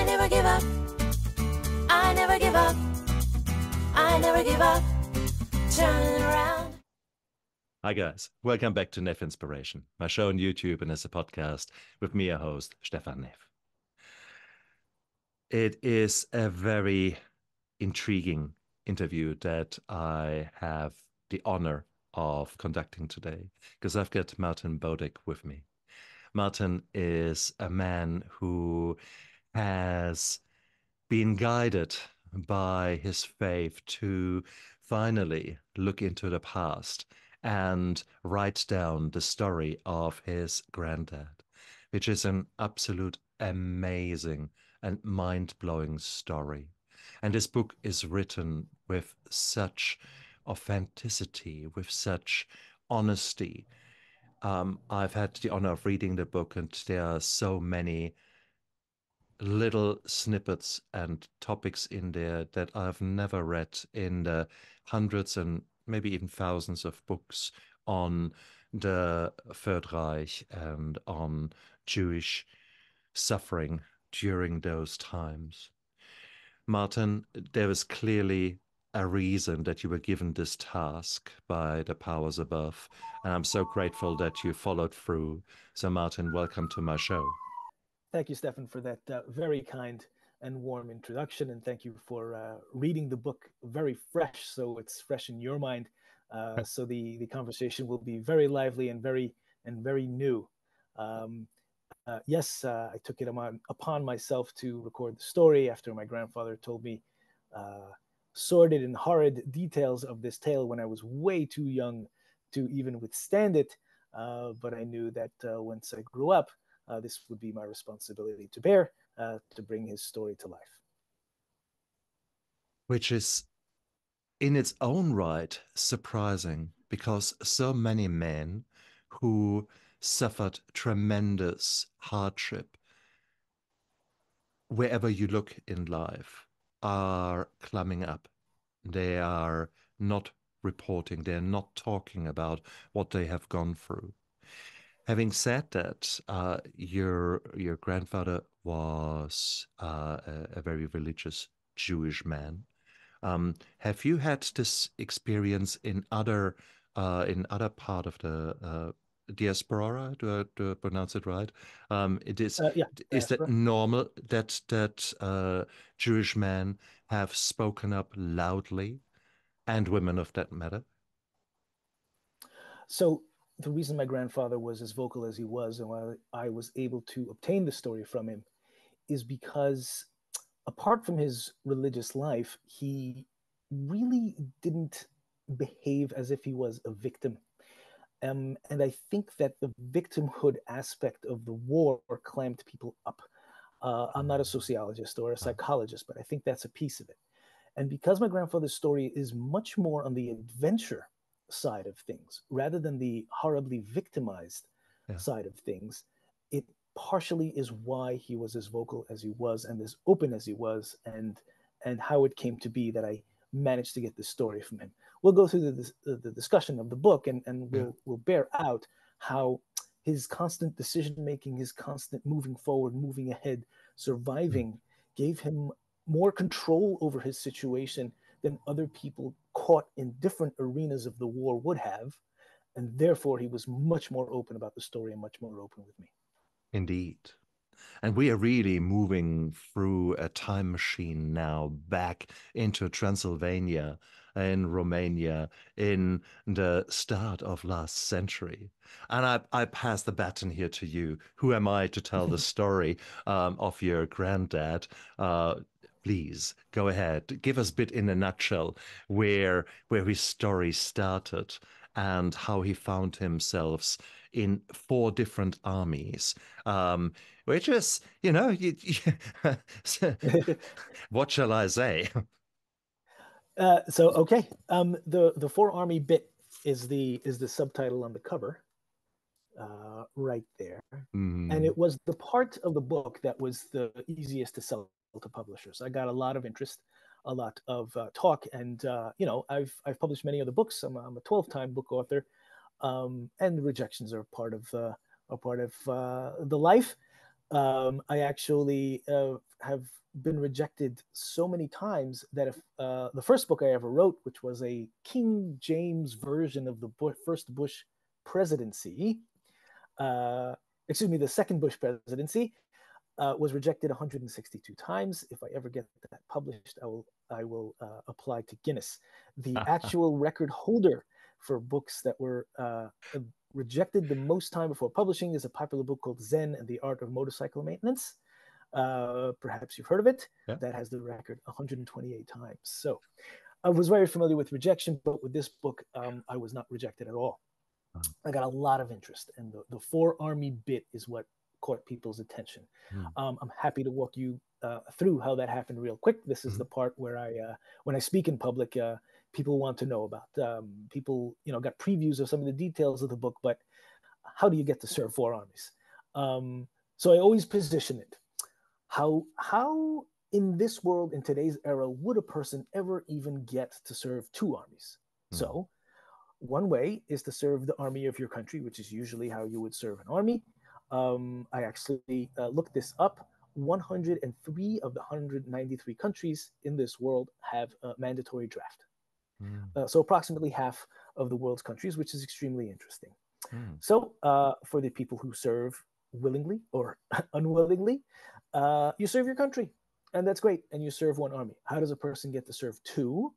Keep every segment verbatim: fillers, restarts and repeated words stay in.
never give up. I never give up. I never give up. Turning around. Hi guys, welcome back to Neff Inspiration, my show on YouTube and as a podcast with me, your host, Stefan Neff. It is a very intriguing interview that I have the honor of conducting today because I've got Martin Bodek with me. Martin is a man who has been guided by his faith to finally look into the past and write down the story of his granddad, which is an absolute amazing and mind-blowing story. And this book is written with such authenticity, with such honesty. Um, I've had the honor of reading the book, and there are so many little snippets and topics in there that I've never read in the hundreds and maybe even thousands of books on the Third Reich and on Jewish suffering during those times. Martin, there is clearly a reason that you were given this task by the powers above, and I'm so grateful that you followed through. So Martin, welcome to my show. Thank you, Stefan, for that uh, very kind and warm introduction. And thank you for uh, reading the book very fresh, so it's fresh in your mind. Uh, so the, the conversation will be very lively and very and very new. Um, uh, yes, uh, I took it upon, upon myself to record the story after my grandfather told me uh, sordid and horrid details of this tale when I was way too young to even withstand it. Uh, but I knew that uh, once I grew up, Uh, this would be my responsibility to bear, uh, to bring his story to life. Which is, in its own right, surprising, because so many men who suffered tremendous hardship wherever you look in life are climbing up. They are not reporting, they're not talking about what they have gone through. Having said that, uh, your your grandfather was uh, a, a very religious Jewish man. Um, have you had this experience in other uh, in other part of the uh, diaspora? Do I, do I pronounce it right? Um, it is Uh, yeah, is that diaspora. normal that that uh, Jewish men have spoken up loudly, and women of that matter? So the reason my grandfather was as vocal as he was and why I was able to obtain the story from him is because apart from his religious life, he really didn't behave as if he was a victim. Um, and I think that the victimhood aspect of the war clamped people up. Uh, I'm not a sociologist or a psychologist, but I think that's a piece of it. And because my grandfather's story is much more on the adventure side of things rather than the horribly victimized Yeah. side of things, it partially is why he was as vocal as he was and as open as he was, and and how it came to be that I managed to get this story from him. We'll go through the, the, the discussion of the book, and, and we'll, yeah. we'll bear out how his constant decision-making, his constant moving forward, moving ahead, surviving, mm. gave him more control over his situation than other people caught in different arenas of the war would have. And therefore, he was much more open about the story and much more open with me. Indeed. And we are really moving through a time machine now back into Transylvania in Romania in the start of last century. And I, I pass the baton here to you. Who am I to tell the story um, of your granddad? Uh, please go ahead. Give us a bit in a nutshell where, where his story started and how he found himself in four different armies, um, which is, you know, you, you, what shall I say? Uh, so, okay, um, the the four army bit is the is the subtitle on the cover, uh, right there, mm. and it was the part of the book that was the easiest to sell to publishers. I got a lot of interest, a lot of uh, talk, and uh, you know, I've I've published many other books. I'm, I'm a twelve-time book author, um, and rejections are part of uh, are part of uh, the life. Um, I actually uh, have been rejected so many times that if uh, the first book I ever wrote, which was a King James version of the Bush, first Bush presidency, uh, excuse me, the second Bush presidency, uh, was rejected one hundred sixty-two times. If I ever get that published, I will I will uh, apply to Guinness. The actual record holder for books that were uh, rejected the most time before publishing is a popular book called Zen and the Art of Motorcycle Maintenance. Uh, perhaps you've heard of it. Yeah. That has the record one hundred twenty-eight times. So I was very familiar with rejection, but with this book, um, I was not rejected at all. I got a lot of interest, and the, the four army bit is what caught people's attention. Mm. Um, I'm happy to walk you uh, through how that happened real quick. This is mm. the part where I, uh, when I speak in public, uh, people want to know about. Um, people, you know, got previews of some of the details of the book, but how do you get to serve four armies? Um, so I always position it. How, how in this world, in today's era, would a person ever even get to serve two armies? Mm. So one way is to serve the army of your country, which is usually how you would serve an army. Um, I actually uh, looked this up. one hundred three of the one hundred ninety-three countries in this world have a mandatory draft. Mm. Uh, so approximately half of the world's countries, which is extremely interesting. Mm. So uh, for the people who serve willingly or unwillingly, uh, you serve your country, and that's great, and you serve one army. How does a person get to serve two?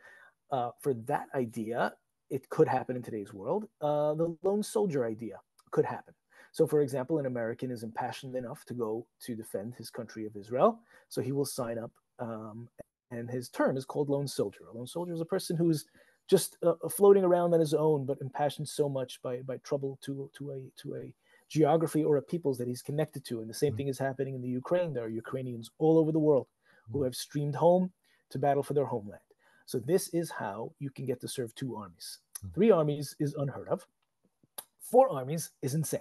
Uh, for that idea, it could happen in today's world. Uh, the lone soldier idea could happen. So, for example, an American is impassioned enough to go to defend his country of Israel. So he will sign up, um, and his term is called lone soldier. A lone soldier is a person who's just uh, floating around on his own, but impassioned so much by, by trouble to, to, a, to a geography or a peoples that he's connected to. And the same mm-hmm. thing is happening in the Ukraine. There are Ukrainians all over the world mm-hmm. who have streamed home to battle for their homeland. So this is how you can get to serve two armies. Mm-hmm. Three armies is unheard of. Four armies is insane.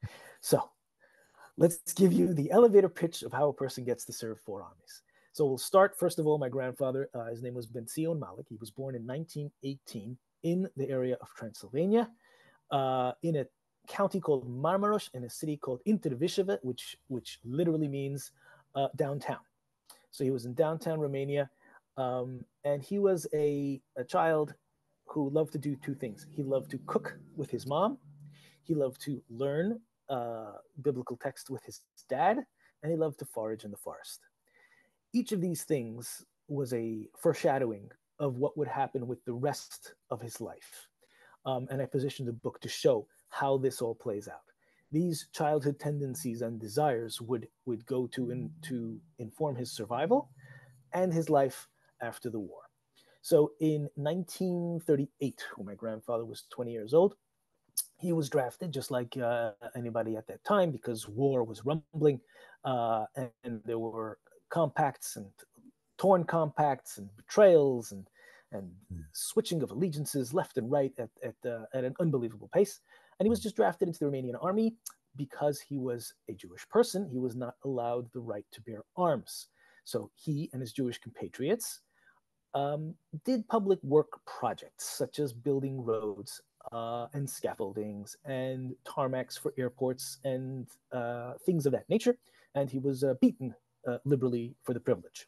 So let's give you the elevator pitch of how a person gets to serve four armies. So we'll start, first of all, my grandfather, uh, his name was Ben Zion Malik. He was born in nineteen eighteen in the area of Transylvania, uh, in a county called Marmaros, in a city called Intervisheve, which, which literally means uh, downtown. So he was in downtown Romania, um, and he was a, a child who loved to do two things. He loved to cook with his mom. He loved to learn Uh, biblical text with his dad, and he loved to forage in the forest. Each of these things was a foreshadowing of what would happen with the rest of his life. Um, and I positioned the book to show how this all plays out. These childhood tendencies and desires would, would go to, in, to inform his survival and his life after the war. So in nineteen thirty-eight, when my grandfather was twenty years old, he was drafted just like uh, anybody at that time, because war was rumbling, uh, and, and there were compacts and torn compacts and betrayals and and mm. switching of allegiances left and right at at, uh, at an unbelievable pace. And he was just drafted into the Romanian army because he was a Jewish person. He was not allowed the right to bear arms. So he and his Jewish compatriots um, did public work projects such as building roads, Uh, and scaffoldings and tarmacs for airports and uh, things of that nature. And he was uh, beaten uh, liberally for the privilege.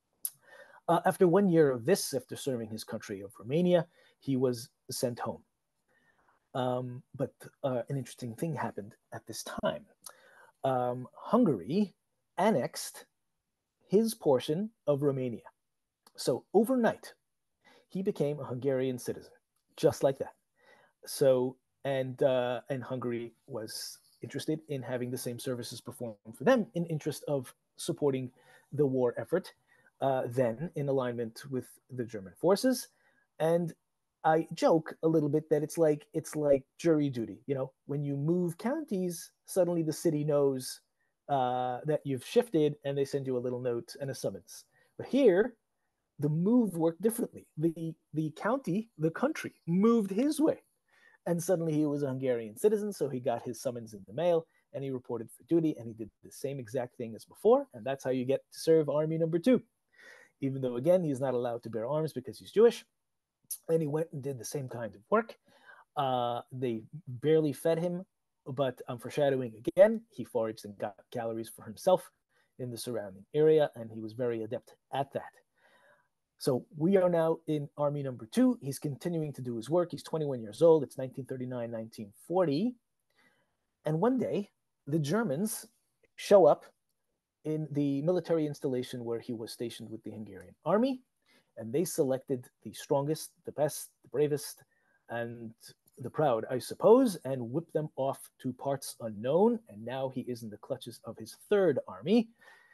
Uh, after one year of this, after serving his country of Romania, he was sent home. Um, but uh, an interesting thing happened at this time. Um, Hungary annexed his portion of Romania. So overnight, he became a Hungarian citizen, just like that. So, and uh, and Hungary was interested in having the same services performed for them in interest of supporting the war effort, uh, then in alignment with the German forces. And I joke a little bit that it's like it's like jury duty. You know, when you move counties, suddenly the city knows uh, that you've shifted, and they send you a little note and a summons. But here, the move worked differently. The the county, the country, moved his way. And suddenly he was a Hungarian citizen, so he got his summons in the mail, and he reported for duty, and he did the same exact thing as before, and that's how you get to serve army number two. Even though, again, he's not allowed to bear arms because he's Jewish, and he went and did the same kind of work. Uh, they barely fed him but I'm foreshadowing again. He foraged and got calories for himself in the surrounding area, and he was very adept at that. So we are now in army number two. He's continuing to do his work. He's twenty-one years old. It's nineteen thirty-nine, nineteen forty. And one day, the Germans show up in the military installation where he was stationed with the Hungarian army, and they selected the strongest, the best, the bravest, and the proud, I suppose, and whipped them off to parts unknown. And now he is in the clutches of his third army,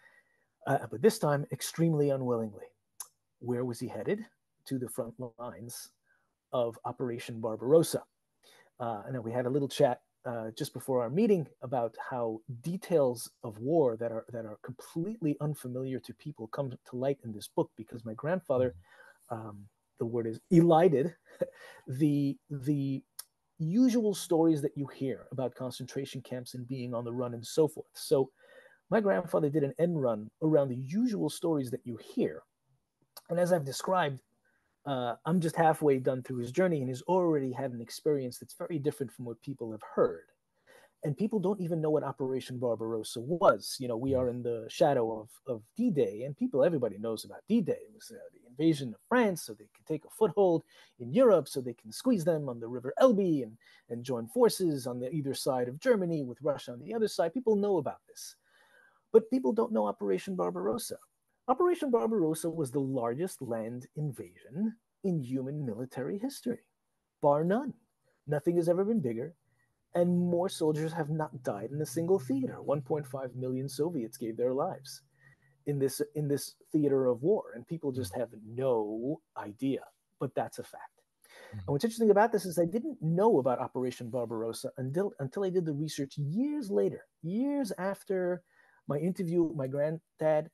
uh, but this time extremely unwillingly. Where was he headed? To the front lines of Operation Barbarossa. Uh, and then we had a little chat uh, just before our meeting about how details of war that are that are completely unfamiliar to people come to light in this book, because my grandfather, um, the word is elided, the the usual stories that you hear about concentration camps and being on the run and so forth. So my grandfather did an end run around the usual stories that you hear. And as I've described, uh, I'm just halfway done through his journey, and he's already had an experience that's very different from what people have heard. And people don't even know what Operation Barbarossa was. You know, we are in the shadow of, of D-Day, and people, everybody knows about D-Day. It was uh, the invasion of France, so they could take a foothold in Europe, so they can squeeze them on the River Elbe and, and join forces on the either side of Germany with Russia on the other side. People know about this. But people don't know Operation Barbarossa. Operation Barbarossa was the largest land invasion in human military history, bar none. Nothing has ever been bigger, and more soldiers have not died in a single theater. one point five million Soviets gave their lives in this, in this theater of war, and people just have no idea, but that's a fact. And what's interesting about this is I didn't know about Operation Barbarossa until, until I did the research years later, years after my interview with my granddad.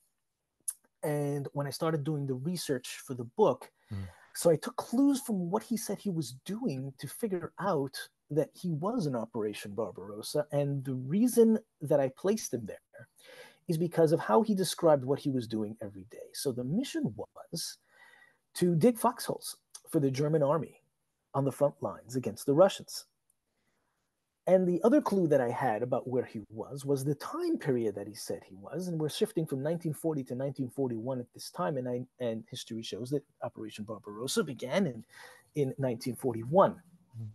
And when I started doing the research for the book, mm. so I took clues from what he said he was doing to figure out that he was in Operation Barbarossa. And the reason that I placed him there is because of how he described what he was doing every day. So the mission was to dig foxholes for the German army on the front lines against the Russians. And the other clue that I had about where he was was the time period that he said he was. And we're shifting from nineteen forty to nineteen forty-one at this time. And, I, and history shows that Operation Barbarossa began in, in nineteen forty-one. Mm-hmm.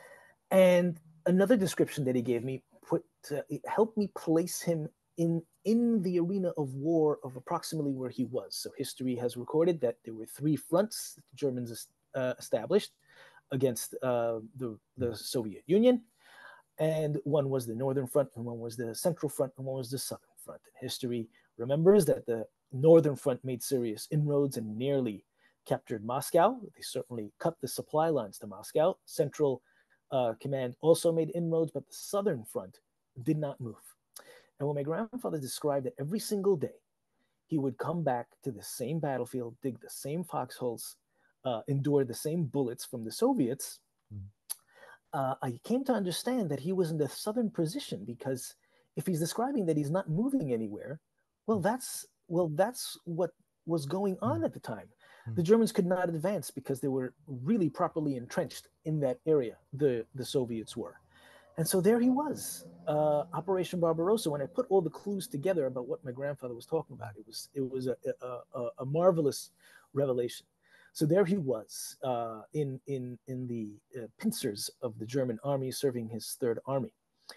And another description that he gave me put uh, it helped me place him in, in the arena of war of approximately where he was. So history has recorded that there were three fronts that the Germans uh, established against uh, the, the Soviet Union. And one was the Northern Front, and one was the Central Front, and one was the Southern Front. And history remembers that the Northern Front made serious inroads and nearly captured Moscow. They certainly cut the supply lines to Moscow. Central uh, Command also made inroads, but the Southern Front did not move. And when my grandfather described that every single day, he would come back to the same battlefield, dig the same foxholes, uh, endure the same bullets from the Soviets, mm. Uh, I came to understand that he was in the southern position, because if he's describing that he's not moving anywhere, well, that's well, that's what was going on at the time. The Germans could not advance because they were really properly entrenched in that area. The the Soviets were, and so there he was, uh, Operation Barbarossa. When I put all the clues together about what my grandfather was talking about, it was it was a a, a, a marvelous revelation. So there he was uh, in, in, in the uh, pincers of the German army, serving his third army.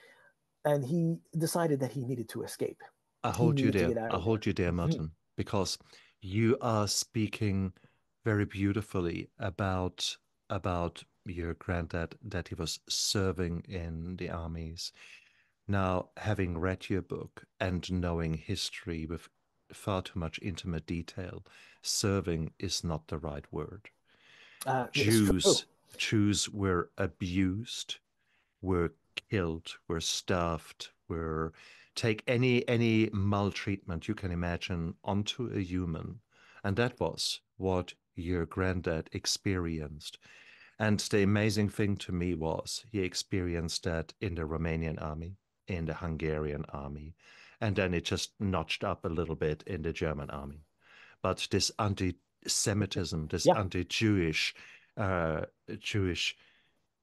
And he decided that he needed to escape. I hold you there. I hold you there, Martin, mm-hmm. because you are speaking very beautifully about, about your granddad, that he was serving in the armies. Now, having read your book and knowing history with far too much intimate detail, serving is not the right word. Uh, Jews, Jews were abused, were killed, were starved, were take any any maltreatment you can imagine onto a human, and that was what your granddad experienced. And the amazing thing to me was he experienced that in the Romanian army, in the Hungarian army, and then it just notched up a little bit in the German army. But this anti-Semitism, this yeah. anti-Jewish, uh, Jewish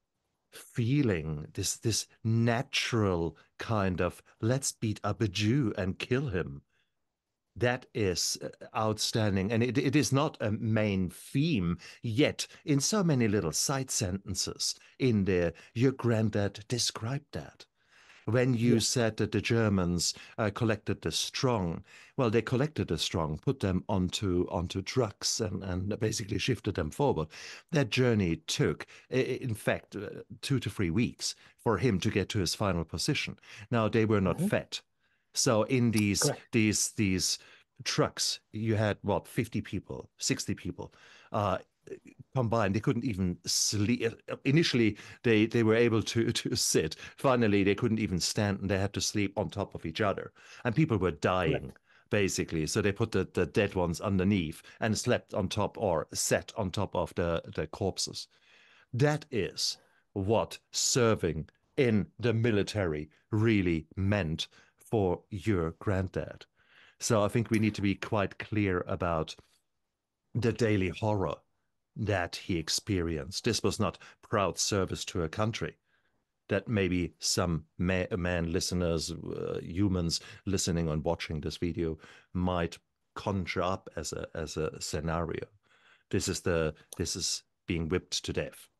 feeling, this this natural kind of let's beat up a Jew and kill him. That is outstanding. And it, it is not a main theme, yet in so many little side sentences in there, your granddad described that. When you Yeah. said that the Germans uh, collected the strong, well, they collected the strong, put them onto onto trucks, and, and basically shifted them forward. That journey took, in fact, uh, two to three weeks for him to get to his final position. Now, they were not Mhm. fed. So in these Correct. these these trucks, you had what, fifty people, sixty people. Uh, combined, they couldn't even sleep. Initially, they they were able to to sit. Finally, they couldn't even stand, and they had to sleep on top of each other. And people were dying, Correct. basically. So they put the, the dead ones underneath and slept on top, or sat on top of the, the corpses. That is what serving in the military really meant for your granddad. So I think we need to be quite clear about the daily horror that he experienced. This was not proud service to a country that maybe some ma man listeners, uh, humans listening and watching this video might conjure up as a as a scenario. This is the this is being whipped to death.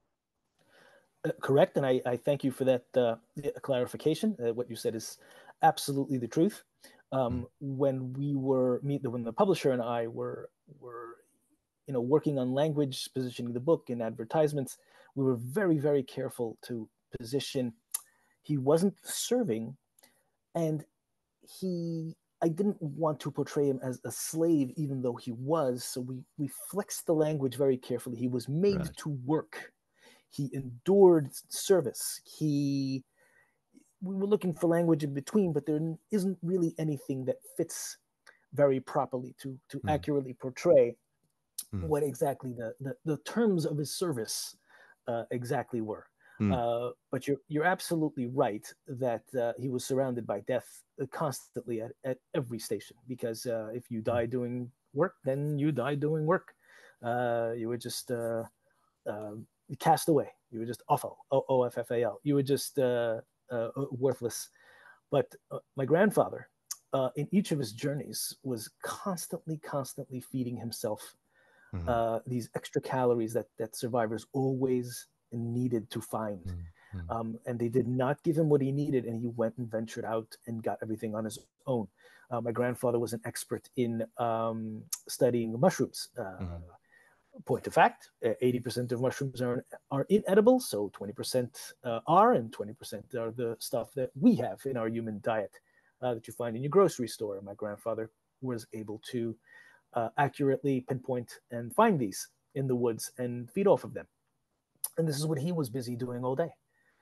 Uh, correct, and I, I thank you for that uh, clarification. Uh, what you said is absolutely the truth. Um, Mm. when we were meet when the publisher and I were were you know working on language, positioning the book in advertisements, we were very very careful to position. He wasn't serving, and he I didn't want to portray him as a slave, even though he was. So we we flexed the language very carefully. He was made Right. to work. He endured service. He we were looking for language in between, but there isn't really anything that fits very properly to to Mm. accurately portray Mm. what exactly the the, the terms of his service uh, exactly were. Mm. Uh, but you're you're absolutely right that uh, he was surrounded by death constantly at, at every station, because uh, if you die doing work, then you die doing work. Uh, you were just uh, uh, cast away. You were just awful, O F F A L. You were just uh, uh, worthless. But uh, my grandfather, uh, in each of his journeys, was constantly, constantly feeding himself Mm. uh, these extra calories that that survivors always needed to find. Mm. Mm. Um, and they did not give him what he needed, and he went and ventured out and got everything on his own. Uh, my grandfather was an expert in um, studying mushrooms. Uh, Mm. point of fact, uh, eighty percent of mushrooms are, are inedible, so twenty percent uh, are, and twenty percent are the stuff that we have in our human diet uh, that you find in your grocery store. My grandfather was able to uh, accurately pinpoint and find these in the woods and feed off of them. And this is what he was busy doing all day.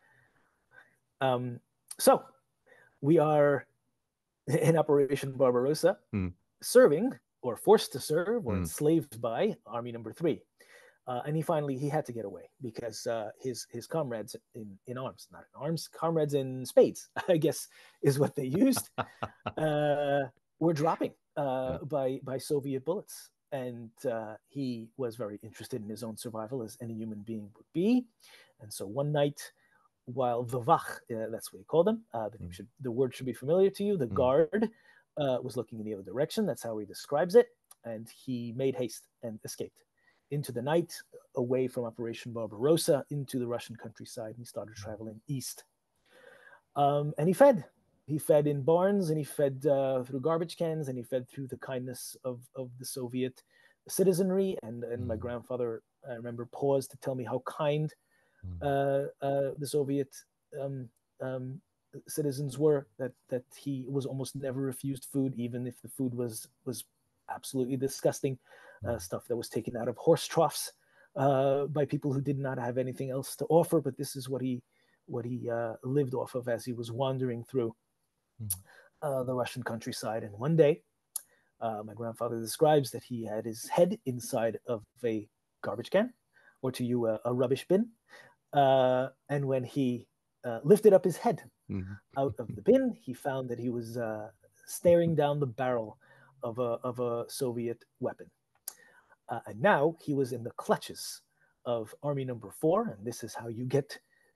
Um, so we are in Operation Barbarossa, Mm. serving or forced to serve or Mm. enslaved by Army Number Three. Uh, and he finally he had to get away because uh, his his comrades in, in arms, not in arms, comrades in spades, I guess is what they used, uh, were dropping uh, Yeah. by by Soviet bullets, and uh, he was very interested in his own survival, as any human being would be. And so one night, while the Vach, uh, that's what he called them, uh, the, name Mm. should, the word should be familiar to you, the Mm. guard uh, was looking in the other direction. That's how he describes it, and he made haste and escaped into the night, away from Operation Barbarossa, into the Russian countryside, and he started traveling east. Um, and he fed. He fed in barns, and he fed uh, through garbage cans, and he fed through the kindness of, of the Soviet citizenry. And, and my Mm. grandfather, I remember, paused to tell me how kind Mm. uh, uh, the Soviet um, um, citizens were, that, that he was almost never refused food, even if the food was, was absolutely disgusting, uh, Mm. stuff that was taken out of horse troughs uh, by people who did not have anything else to offer. But this is what he what he uh, lived off of as he was wandering through Mm. uh, the Russian countryside. And one day, uh, my grandfather describes that he had his head inside of a garbage can, or to you, a, a rubbish bin. Uh, and when he uh, lifted up his head Mm. out of the bin, he found that he was uh, staring down the barrel of a, of a Soviet weapon. Uh, and now he was in the clutches of Army Number Four, and this is how you get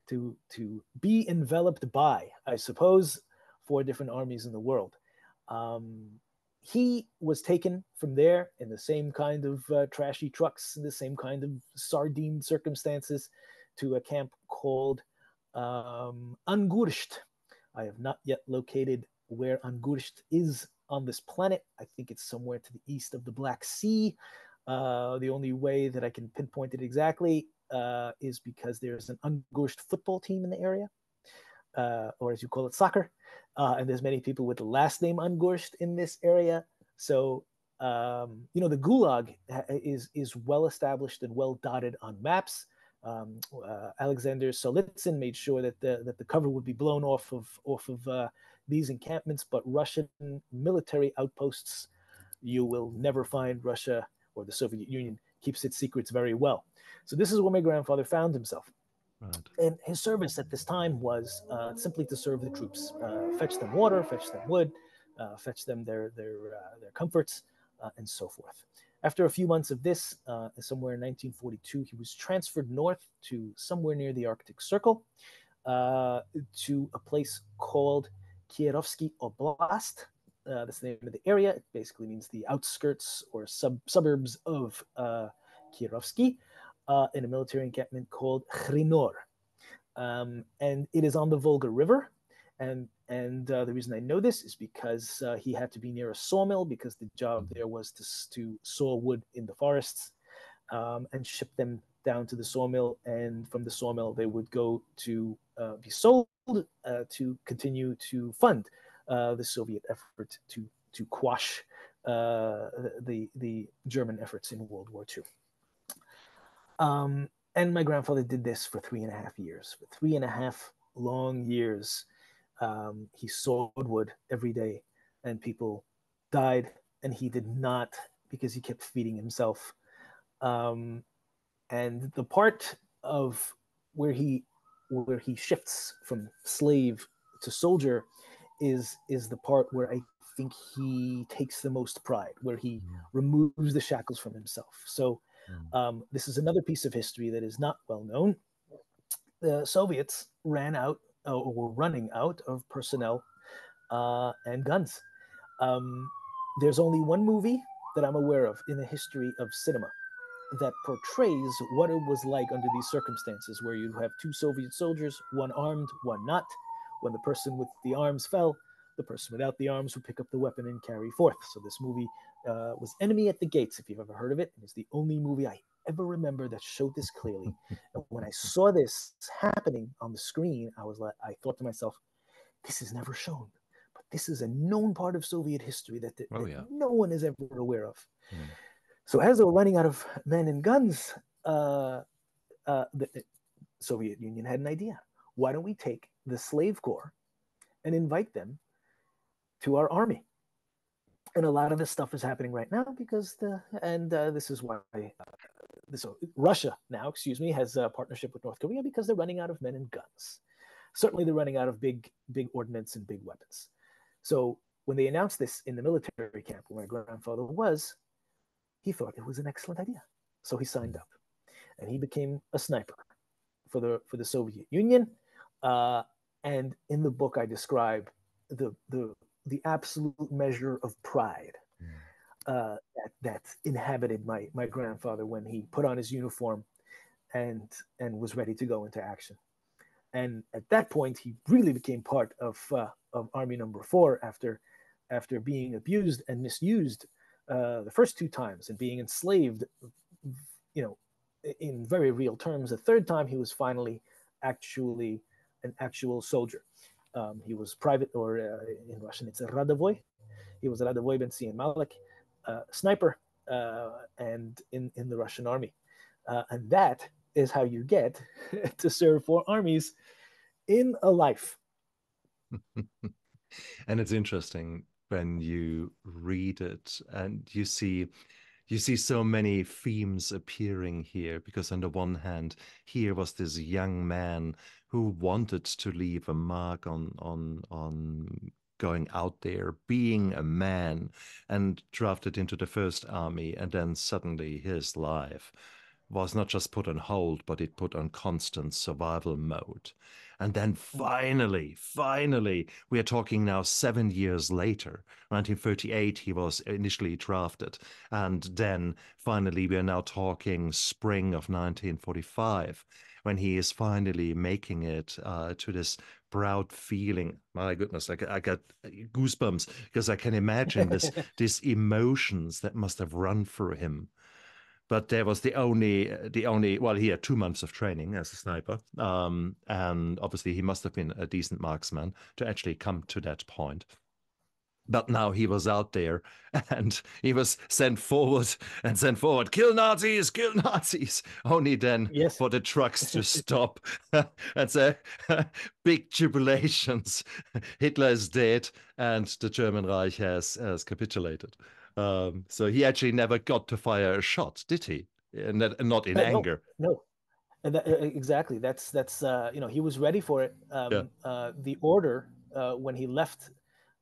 to to be enveloped by, I suppose, four different armies in the world. Um, he was taken from there in the same kind of uh, trashy trucks, in the same kind of sardine circumstances, to a camp called um, Angurst. I have not yet located where Angurst is on this planet. I think it's somewhere to the east of the Black Sea. Uh, the only way that I can pinpoint it exactly uh, is because there's an Angurst football team in the area, uh, or as you call it, soccer. Uh, and there's many people with the last name Angurst in this area. So, um, you know, the Gulag is, is well established and well dotted on maps. Um, uh, Alexander Solzhenitsyn made sure that the, that the cover would be blown off of, off of uh, these encampments, but Russian military outposts, you will never find. Russia or the Soviet Union keeps its secrets very well. So this is where my grandfather found himself. Right. And his service at this time was uh, simply to serve the troops, uh, fetch them water, fetch them wood, uh, fetch them their their uh, their comforts, uh, and so forth. After a few months of this, uh, somewhere in nineteen forty-two, he was transferred north to somewhere near the Arctic Circle, uh, to a place called Kierovsky Oblast. Uh, that's the name of the area. It basically means the outskirts or sub suburbs of uh, Kierovsky, uh, in a military encampment called Khrinor. Um, and it is on the Volga River. And, and uh, the reason I know this is because uh, he had to be near a sawmill, because the job there was to, to saw wood in the forests um, and ship them down to the sawmill. And from the sawmill, they would go to uh, be sold uh, to continue to fund Uh, the Soviet effort to to quash uh, the the German efforts in World War Two. Um, and my grandfather did this for three and a half years. For three and a half long years, um, he sawed wood every day, and people died, and he did not, because he kept feeding himself. Um, and the part of where he where he shifts from slave to soldier is is the part where I think he takes the most pride, where he mm. removes the shackles from himself. So mm. um, this is another piece of history that is not well known. The Soviets ran out, uh, or were running out of personnel uh, and guns. Um, there's only one movie that I'm aware of in the history of cinema that portrays what it was like under these circumstances, where you have two Soviet soldiers, one armed, one not. When the person with the arms fell, the person without the arms would pick up the weapon and carry forth. So this movie uh, was Enemy at the Gates, if you've ever heard of it. It's the only movie I ever remember that showed this clearly. And when I saw this happening on the screen, I was like, I thought to myself, this is never shown. But this is a known part of Soviet history that, that, oh, yeah. that no one is ever aware of. Mm. So as they were running out of men and guns, uh, uh, the, the Soviet Union had an idea. Why don't we take the slave corps and invite them to our army? And a lot of this stuff is happening right now because the, and uh, this is why uh, this, uh, Russia now, excuse me, has a partnership with North Korea, because they're running out of men and guns. Certainly they're running out of big, big ordnance and big weapons. So when they announced this in the military camp where my grandfather was, he thought it was an excellent idea. So he signed up and he became a sniper for the, for the Soviet Union. Uh, and in the book, I describe the the the absolute measure of pride uh, that that inhabited my my grandfather when he put on his uniform and and was ready to go into action. And at that point, he really became part of uh, of Army Number Four after after being abused and misused uh, the first two times and being enslaved, you know, in very real terms. The third time, he was finally actually an actual soldier. Um, he was private, or uh, in Russian, it's a radovoy. He was a radovoy ben Sion Malik, uh, sniper, uh, and in, in the Russian army. Uh, and that is how you get to serve four armies in a life. And it's interesting when you read it and you see You see so many themes appearing here, because on the one hand, here was this young man who wanted to leave a mark on on on going out there, being a man, and drafted into the first army, and then suddenly his life was not just put on hold, but it put on constant survival mode. And then finally, finally, we are talking now seven years later, nineteen thirty-eight, he was initially drafted. And then finally, we are now talking spring of nineteen forty-five, when he is finally making it uh, to this proud feeling. My goodness, I, I got goosebumps because I can imagine this, these emotions that must have run through him. But there was the only, the only, well, he had two months of training as a sniper. Um, and obviously he must have been a decent marksman to actually come to that point. But now he was out there and he was sent forward and sent forward, kill Nazis, kill Nazis. Only then Yes. for the trucks to stop and say, big jubilations. Hitler is dead and the German Reich has, has capitulated. Um, so he actually never got to fire a shot, did he? And that, not in Uh, anger. No, no. And that, uh, exactly. That's that's uh, you know, he was ready for it. Um, Yeah. uh, the order uh, when he left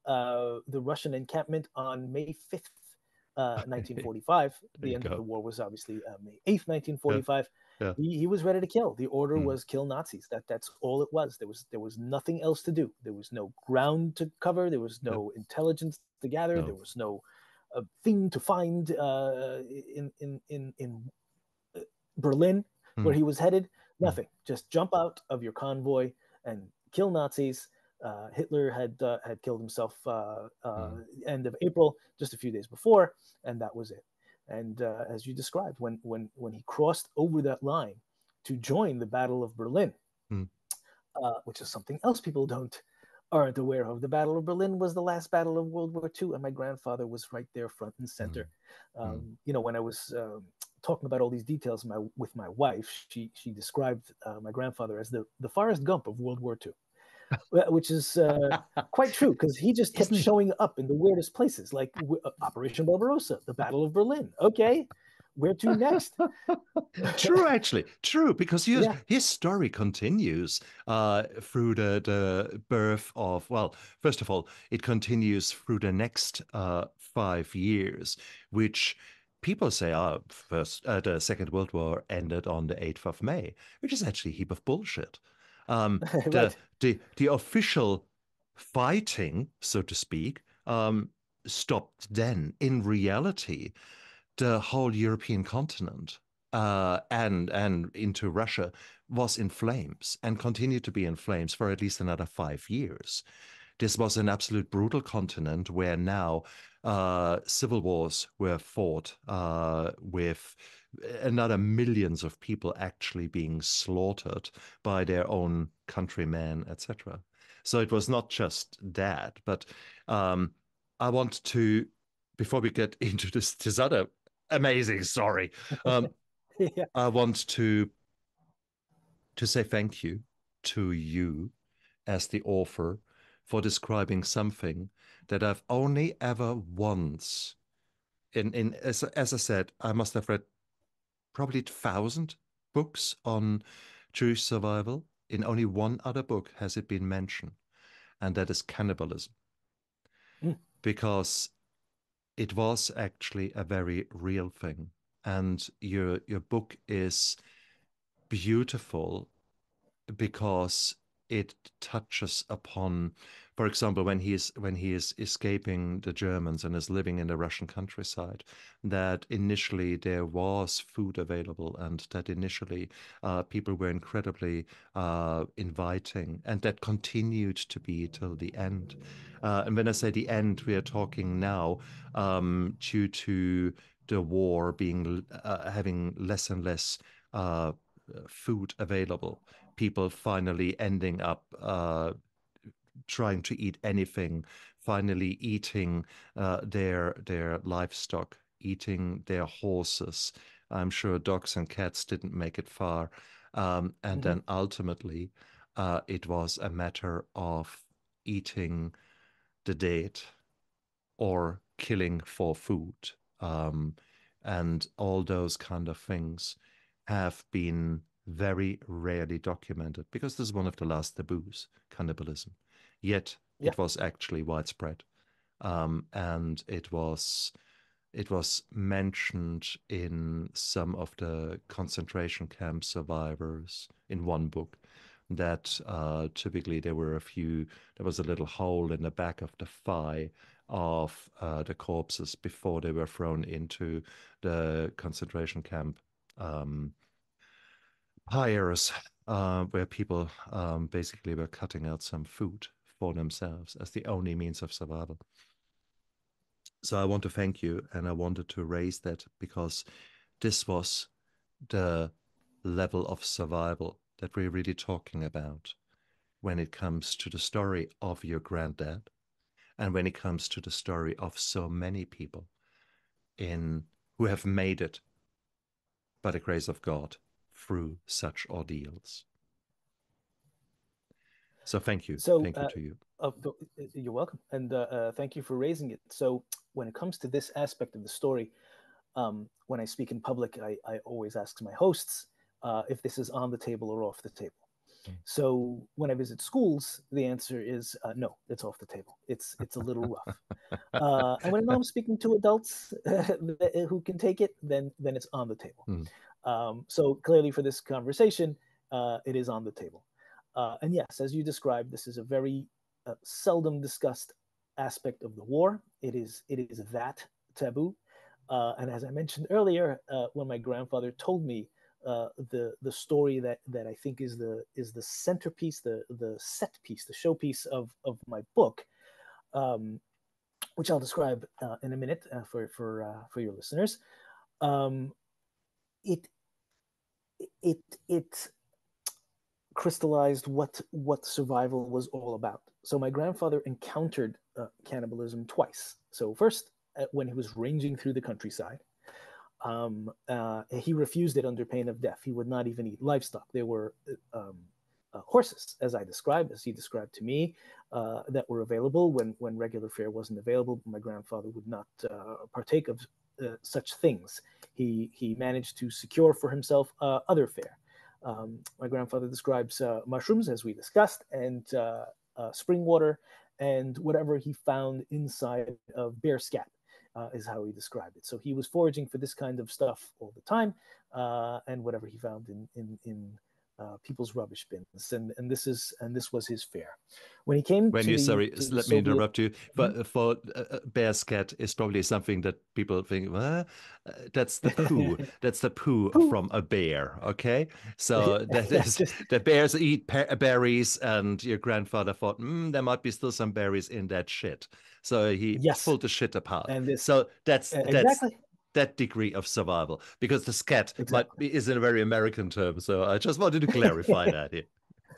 uh, the Russian encampment on May fifth, uh, nineteen forty-five. There The you end go. of the war was obviously uh, May eighth, nineteen forty-five. Yeah. Yeah. He, he was ready to kill. The order Mm. was kill Nazis. That that's all it was. There was there was nothing else to do. There was no ground to cover. There was no Yeah. intelligence to gather. No. There was no uh, thing to find uh, in in in in uh, Berlin, Mm. where he was headed. Nothing. Mm. Just jump out of your convoy and kill Nazis. Uh, Hitler had uh, had killed himself uh, uh, mm. end of April, just a few days before, and that was it. And uh, as you described, when when when he crossed over that line to join the Battle of Berlin, mm. uh, which is something else people don't aren't aware of, the Battle of Berlin was the last battle of World War Two, and my grandfather was right there, front and center. Mm. Um, mm. You know, when I was uh, talking about all these details my, with my wife, she she described uh, my grandfather as the the Forrest Gump of World War Two. Which is uh, quite true, because he just kept showing up in the weirdest places, like uh, Operation Barbarossa, the Battle of Berlin. Okay, where to next? True, actually, true, because his, yeah. his story continues uh, through the, the birth of, well, first of all, it continues through the next uh, five years, which people say, oh, first, uh, the Second World War ended on the eighth of May, which is actually a heap of bullshit. Um, right. the, the the official fighting, so to speak, um, stopped then. In reality, the whole European continent uh, and and into Russia was in flames and continued to be in flames for at least another five years. This was an absolute brutal continent where now uh, civil wars were fought uh, with another millions of people actually being slaughtered by their own countrymen, et cetera. So it was not just that, but um, I want to, before we get into this, this other amazing story, um, yeah. I want to to say thank you to you as the author for describing something that I've only ever once, in, in as, as I said, I must have read probably a thousand books on Jewish survival. In only one other book has it been mentioned, and that is cannibalism. Mm. Because it was actually a very real thing. And your your book is beautiful because it touches upon, for example, when he is when he is escaping the Germans and is living in the Russian countryside, that initially there was food available, and that initially uh, people were incredibly uh, inviting, and that continued to be till the end. Uh, and when I say the end, we are talking now um, due to the war being uh, having less and less uh, food available. People finally ending up uh, trying to eat anything, finally eating uh, their their livestock, eating their horses. I'm sure dogs and cats didn't make it far. Um, and mm-hmm. then ultimately, uh, it was a matter of eating the dead or killing for food. Um, and all those kind of things have been very rarely documented because this is one of the last taboos, cannibalism. Yet yeah. it was actually widespread. Um, and it was it was mentioned in some of the concentration camp survivors in one book that uh, typically there were a few, there was a little hole in the back of the thigh of uh, the corpses before they were thrown into the concentration camp um, pyres, uh, where people um, basically were cutting out some food for themselves as the only means of survival. So I want to thank you, and I wanted to raise that because this was the level of survival that we're really talking about when it comes to the story of your granddad and when it comes to the story of so many people in who have made it by the grace of God through such ordeals. So thank you. So, thank you uh, to you. uh, you're welcome. And uh, uh, thank you for raising it. So when it comes to this aspect of the story, um, when I speak in public, I, I always ask my hosts uh, if this is on the table or off the table. Mm. So when I visit schools, the answer is uh, no, it's off the table. It's, it's a little rough. Uh, and when I'm speaking to adults who can take it, then, then it's on the table. Mm. Um, so clearly for this conversation, uh, it is on the table. Uh, and yes, as you described, this is a very uh, seldom discussed aspect of the war. It is, it is that taboo. Uh, and as I mentioned earlier, uh, when my grandfather told me uh, the the story that that I think is the is the centerpiece, the the set piece, the showpiece of of my book, um, which I'll describe uh, in a minute uh, for for uh, for your listeners. Um, it it it. crystallized what what survival was all about. So my grandfather encountered uh, cannibalism twice. So first, uh, when he was ranging through the countryside, um, uh, he refused it under pain of death. He would not even eat livestock. There were um, uh, horses, as I described, as he described to me, uh, that were available when when regular fare wasn't available. My grandfather would not uh, partake of uh, such things. He he managed to secure for himself uh, other fare. Um, my grandfather describes uh, mushrooms, as we discussed, and uh, uh, spring water, and whatever he found inside of bear scat uh, is how he described it. So he was foraging for this kind of stuff all the time, uh, and whatever he found in in, in uh, people's rubbish bins, and and this is and this was his fare. When he came when to you the, sorry, to let Soviet, me interrupt you. For mm-hmm. for uh, bear scat is probably something that people think, well, uh, that's the poo. That's the poo, poo from a bear. Okay, so that is just... the bears eat berries, and your grandfather thought, mm, there might be still some berries in that shit. So he yes. pulled the shit apart. And this, so that's uh, that's. Exactly. that degree of survival, because the scat exactly. might be, is in a very American term. So I just wanted to clarify that here.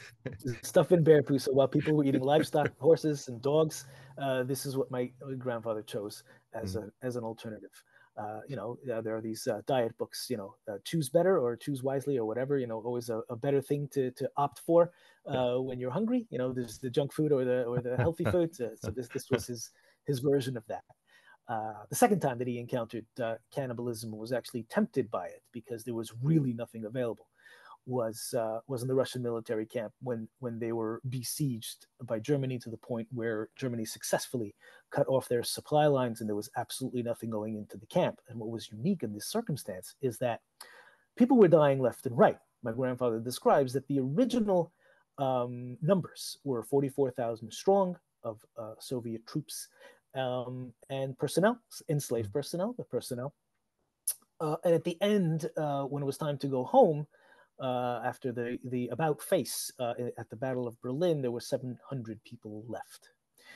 Stuff in bear poo. So while people were eating livestock, horses and dogs, uh, this is what my grandfather chose as mm. a as an alternative. Uh, you know, uh, there are these uh, diet books. You know, uh, choose better or choose wisely or whatever. You know, always a, a better thing to to opt for uh, when you're hungry. You know, there's the junk food or the or the healthy food. So, so this this was his his version of that. Uh, the second time that he encountered uh, cannibalism was actually tempted by it because there was really nothing available. Was uh, was in the Russian military camp when when they were besieged by Germany to the point where Germany successfully cut off their supply lines and there was absolutely nothing going into the camp. And what was unique in this circumstance is that people were dying left and right. My grandfather describes that the original um, numbers were forty-four thousand strong of uh, Soviet troops um, and personnel, enslaved personnel, but personnel. Uh, and at the end, uh, when it was time to go home, Uh, after the, the about face uh, at the Battle of Berlin, there were seven hundred people left.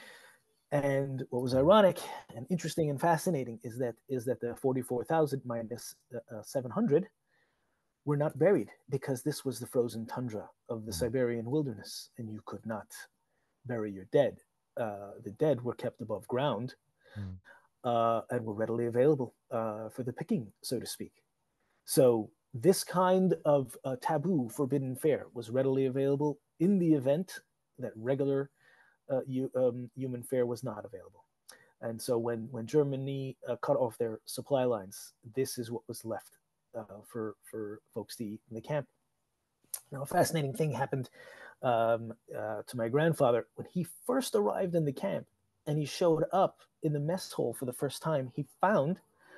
And what was ironic and interesting and fascinating is that is that the forty-four thousand minus uh, seven hundred were not buried because this was the frozen tundra of the mm. Siberian wilderness, and you could not bury your dead. Uh, the dead were kept above ground mm. uh, and were readily available uh, for the picking, so to speak. So this kind of uh, taboo forbidden fare was readily available in the event that regular uh, you, um, human fare was not available. And so when, when Germany uh, cut off their supply lines, this is what was left uh, for, for folks to eat in the camp. Now, a fascinating thing happened um, uh, to my grandfather. When he first arrived in the camp and he showed up in the mess hall for the first time, he found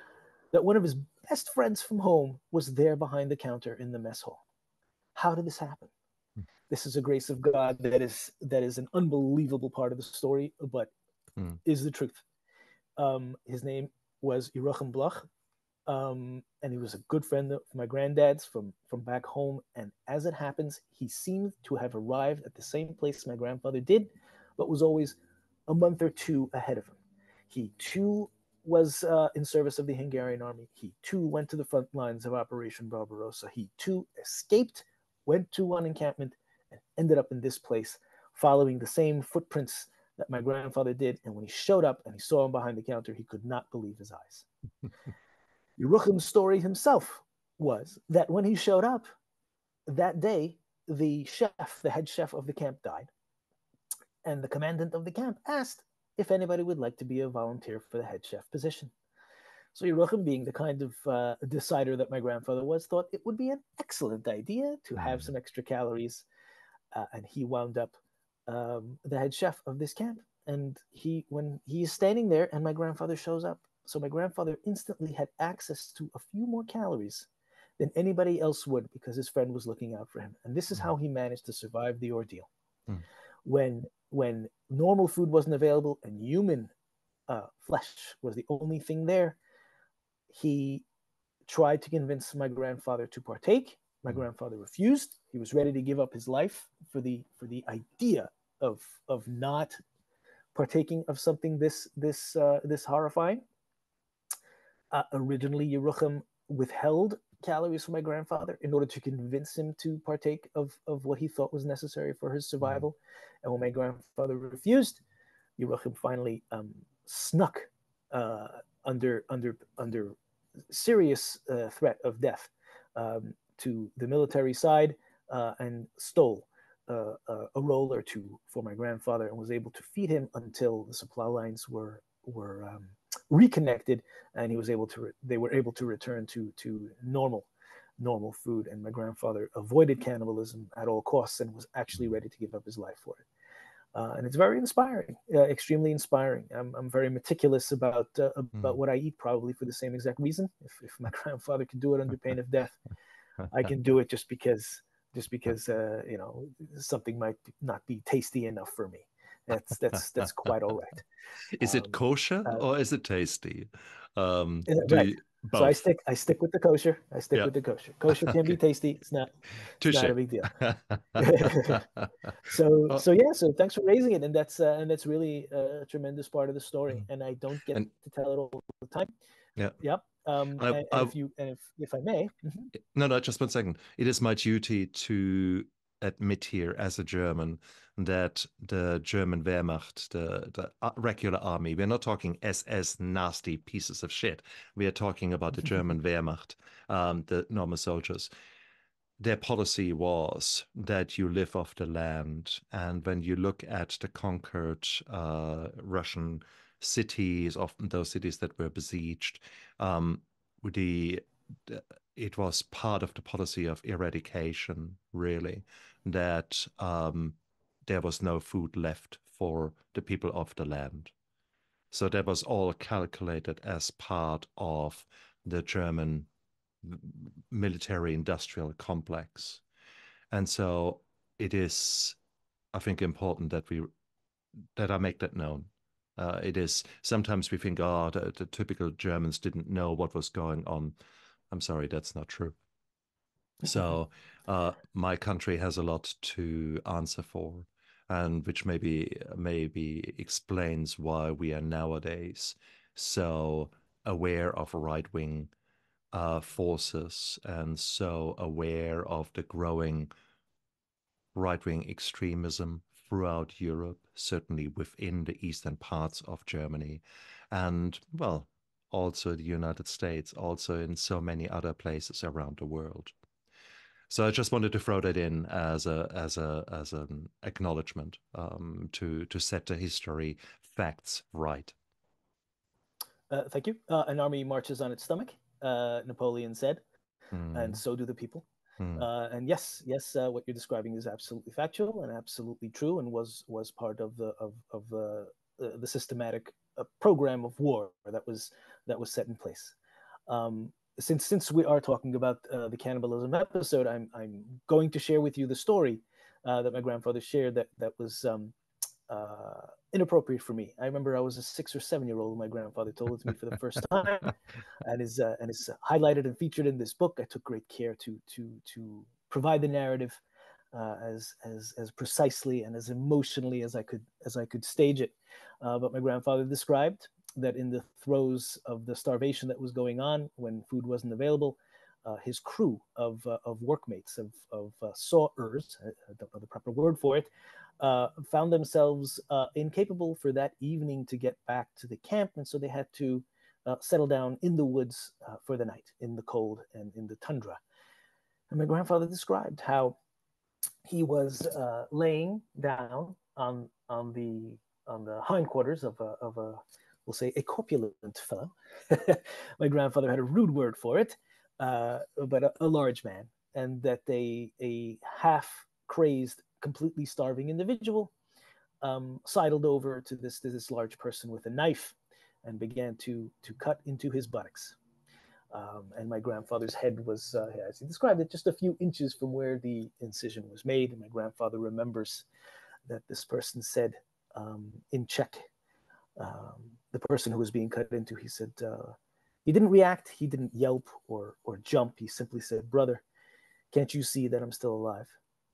that one of his best friends from home was there behind the counter in the mess hall. How did this happen? This is a grace of God that is that is an unbelievable part of the story, but mm. is the truth. Um, his name was Yerucham Bloch, um, and he was a good friend of my granddad's from, from back home. And as it happens, he seemed to have arrived at the same place my grandfather did, but was always a month or two ahead of him. He too was uh, in service of the Hungarian army. He too went to the front lines of Operation Barbarossa. He too escaped, went to one encampment, and ended up in this place, following the same footprints that my grandfather did. And when he showed up and he saw him behind the counter, he could not believe his eyes. Yerucham's story himself was that when he showed up that day, the chef, the head chef of the camp, died. And the commandant of the camp asked if anybody would like to be a volunteer for the head chef position. So Yerucham, being the kind of uh, decider that my grandfather was, thought it would be an excellent idea to have some extra calories. Uh, and he wound up um, the head chef of this camp. And he, when he is standing there and my grandfather shows up, so my grandfather instantly had access to a few more calories than anybody else would because his friend was looking out for him. And this is how he managed to survive the ordeal. Mm. When, when normal food wasn't available and human uh, flesh was the only thing there, he tried to convince my grandfather to partake. My grandfather refused. He was ready to give up his life for the for the idea of of not partaking of something this this uh, this horrifying. Uh, originally, Yerucham withheld calories from my grandfather in order to convince him to partake of, of what he thought was necessary for his survival. Mm-hmm. And when my grandfather refused, Yerucham finally um, snuck uh, under under under serious uh, threat of death um, to the military side uh, and stole uh, a roll or two for my grandfather and was able to feed him until the supply lines were were um, reconnected, and he was able to. Re- they were able to return to to normal, normal food. And my grandfather avoided cannibalism at all costs and was actually ready to give up his life for it. Uh, and it's very inspiring, uh, extremely inspiring. I'm I'm very meticulous about uh, about mm. what I eat, probably for the same exact reason. If if my grandfather could do it under pain of death, I can do it just because just because uh, you know something might not be tasty enough for me. That's that's that's quite all right. Is um, it kosher uh, or is it tasty? Um, right. you, so I stick I stick with the kosher. I stick yeah. with the kosher. Kosher can okay. be tasty. It's not. It's not a big deal. so oh. so yeah. So thanks for raising it, and that's uh, and that's really a tremendous part of the story. And I don't get and, to tell it all the time. Yeah. Yep. Um, I, and, I, and if you and if if I may. Mm-hmm. No, no, just one second. It is my duty to admit here as a German that the German Wehrmacht, the, the regular army, we're not talking S S nasty pieces of shit. We are talking about the German Wehrmacht, um, the normal soldiers. Their policy was that you live off the land. And when you look at the conquered uh, Russian cities, often those cities that were besieged, um, the, the it was part of the policy of eradication, really, that um, there was no food left for the people of the land. So that was all calculated as part of the German military industrial complex. And so it is, I think, important that we that I make that known. Uh, it is, sometimes we think, oh, the, the typical Germans didn't know what was going on. I'm sorry, that's not true. So uh, my country has a lot to answer for, and which maybe maybe explains why we are nowadays so aware of right-wing uh, forces and so aware of the growing right-wing extremism throughout Europe, certainly within the eastern parts of Germany, and, well, also the United States, also in so many other places around the world. So I just wanted to throw that in as a as a as an acknowledgement um, to to set the history facts right. Uh, thank you. Uh, an army marches on its stomach, uh, Napoleon said, mm. and so do the people. Mm. Uh, and yes, yes, uh, what you're describing is absolutely factual and absolutely true, and was was part of the of of the uh, the systematic uh, program of war that was that was set in place. Um, since since we are talking about uh, the cannibalism episode, I'm I'm going to share with you the story uh, that my grandfather shared that that was um, uh, inappropriate for me. I remember I was a six or seven year old when my grandfather told it to me for the first time, and is uh, and is highlighted and featured in this book. I took great care to to to provide the narrative uh, as as as precisely and as emotionally as I could as I could stage it. Uh, but my grandfather described that in the throes of the starvation that was going on, when food wasn't available, uh, his crew of uh, of workmates of of uh, sawers, I don't know the proper word for it, uh, found themselves uh, incapable for that evening to get back to the camp, and so they had to uh, settle down in the woods uh, for the night, in the cold and in the tundra. And my grandfather described how he was uh, laying down on on the on the hindquarters of a of a we'll say a corpulent fellow. My grandfather had a rude word for it, uh, but a, a large man, and that a a half crazed, completely starving individual um, sidled over to this to this large person with a knife and began to to cut into his buttocks. Um, and my grandfather's head was, uh, as he described it, just a few inches from where the incision was made. And my grandfather remembers that this person said um, in Czech, um, the person who was being cut into, he said, uh, he didn't react, he didn't yelp or, or jump. He simply said, "Brother, can't you see that I'm still alive?"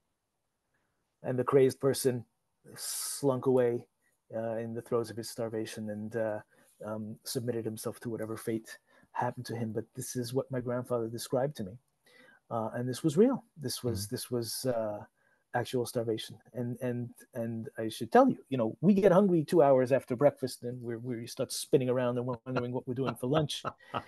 And the crazed person slunk away uh, in the throes of his starvation and uh, um, submitted himself to whatever fate happened to him. But this is what my grandfather described to me, uh, and this was real. This was mm. this was uh, actual starvation. And and and I should tell you, you know, we get hungry two hours after breakfast, and we we start spinning around and wondering what we're doing for lunch.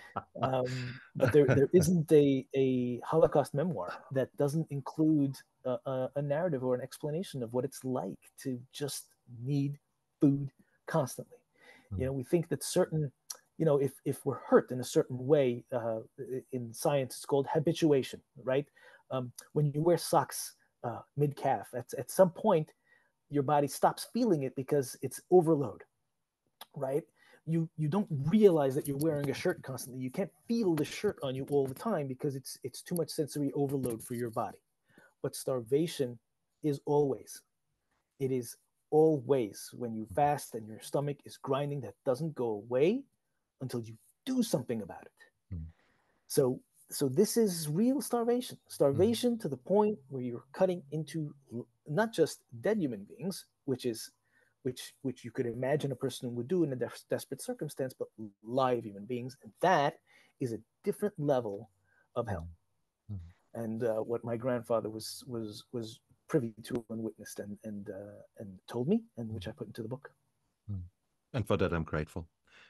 Um, but there there isn't a a Holocaust memoir that doesn't include a, a, a narrative or an explanation of what it's like to just need food constantly. Mm. You know, we think that certain You know, if, if we're hurt in a certain way, uh, in science, it's called habituation, right? Um, when you wear socks uh, mid-calf, at, at some point, your body stops feeling it because it's overload, right? You you don't realize that you're wearing a shirt constantly. You can't feel the shirt on you all the time because it's it's too much sensory overload for your body. But starvation is always. It is always when you fast and your stomach is grinding, that doesn't go away until you do something about it. Mm. So, so this is real starvation. Starvation mm. to the point where you're cutting into not just dead human beings, which is, which which you could imagine a person would do in a des- desperate circumstance, but live human beings, and that is a different level of hell. Mm. And uh, what my grandfather was was was privy to and witnessed and and uh, and told me, and which I put into the book. Mm. And for that, I'm grateful.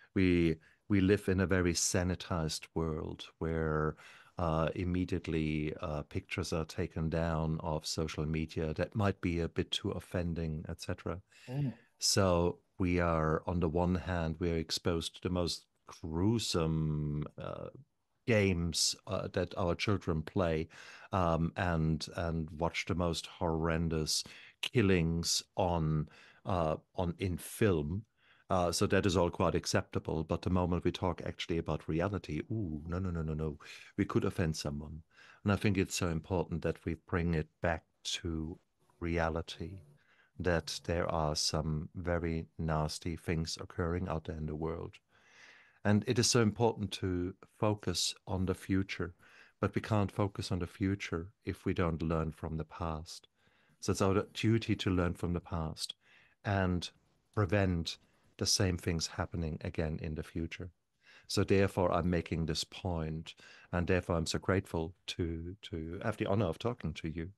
We we live in a very sanitized world where uh, immediately uh, pictures are taken down of social media that might be a bit too offending, et cetera. Mm. So we are, on the one hand, we're exposed to the most gruesome uh, games uh, that our children play, um, and and watch the most horrendous killings on uh, on in film. Uh, so that is all quite acceptable. But the moment we talk actually about reality, ooh, no, no, no, no, no, we could offend someone. And I think it's so important that we bring it back to reality, that there are some very nasty things occurring out there in the world. And it is so important to focus on the future, but we can't focus on the future if we don't learn from the past. So it's our duty to learn from the past and prevent the same things happening again in the future. So therefore, I'm making this point, and therefore I'm so grateful to to have the honor of talking to you.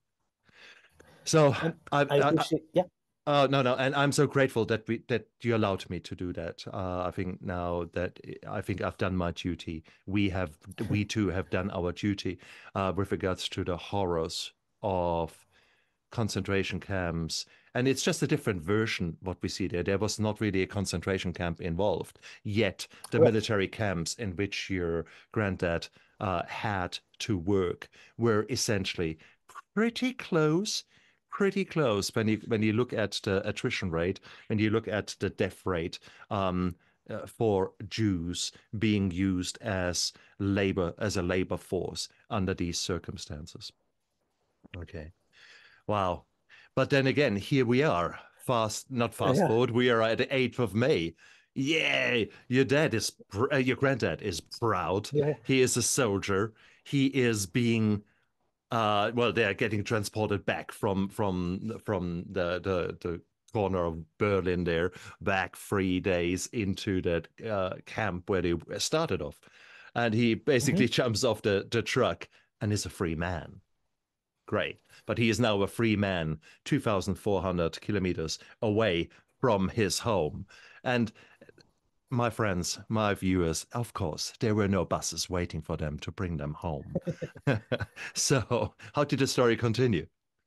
So I, I, I appreciate, I, yeah. Oh, no, no. And I'm so grateful that we that you allowed me to do that. Uh, I think now that I think I've done my duty. We have, we too have done our duty uh, with regards to the horrors of concentration camps. And it's just a different version what we see there. There was not really a concentration camp involved, yet the Correct. military camps in which your granddad uh, had to work were essentially pretty close pretty close when you when you look at the attrition rate, when you look at the death rate, um, uh, for Jews being used as labor, as a labor force under these circumstances. Okay. Wow. But then again, here we are. Fast, not fast Yeah. forward. We are at the eighth of May. Yay! Your dad is, pr- uh, your granddad is proud. Yeah. He is a soldier. He is being, uh, well, they are getting transported back from from from the the the corner of Berlin there, back three days into that uh, camp where they started off, and he basically Mhm. jumps off the the truck and is a free man. Great. But he is now a free man, two thousand four hundred kilometers away from his home. And my friends, my viewers, of course, there were no buses waiting for them to bring them home. So, how did the story continue?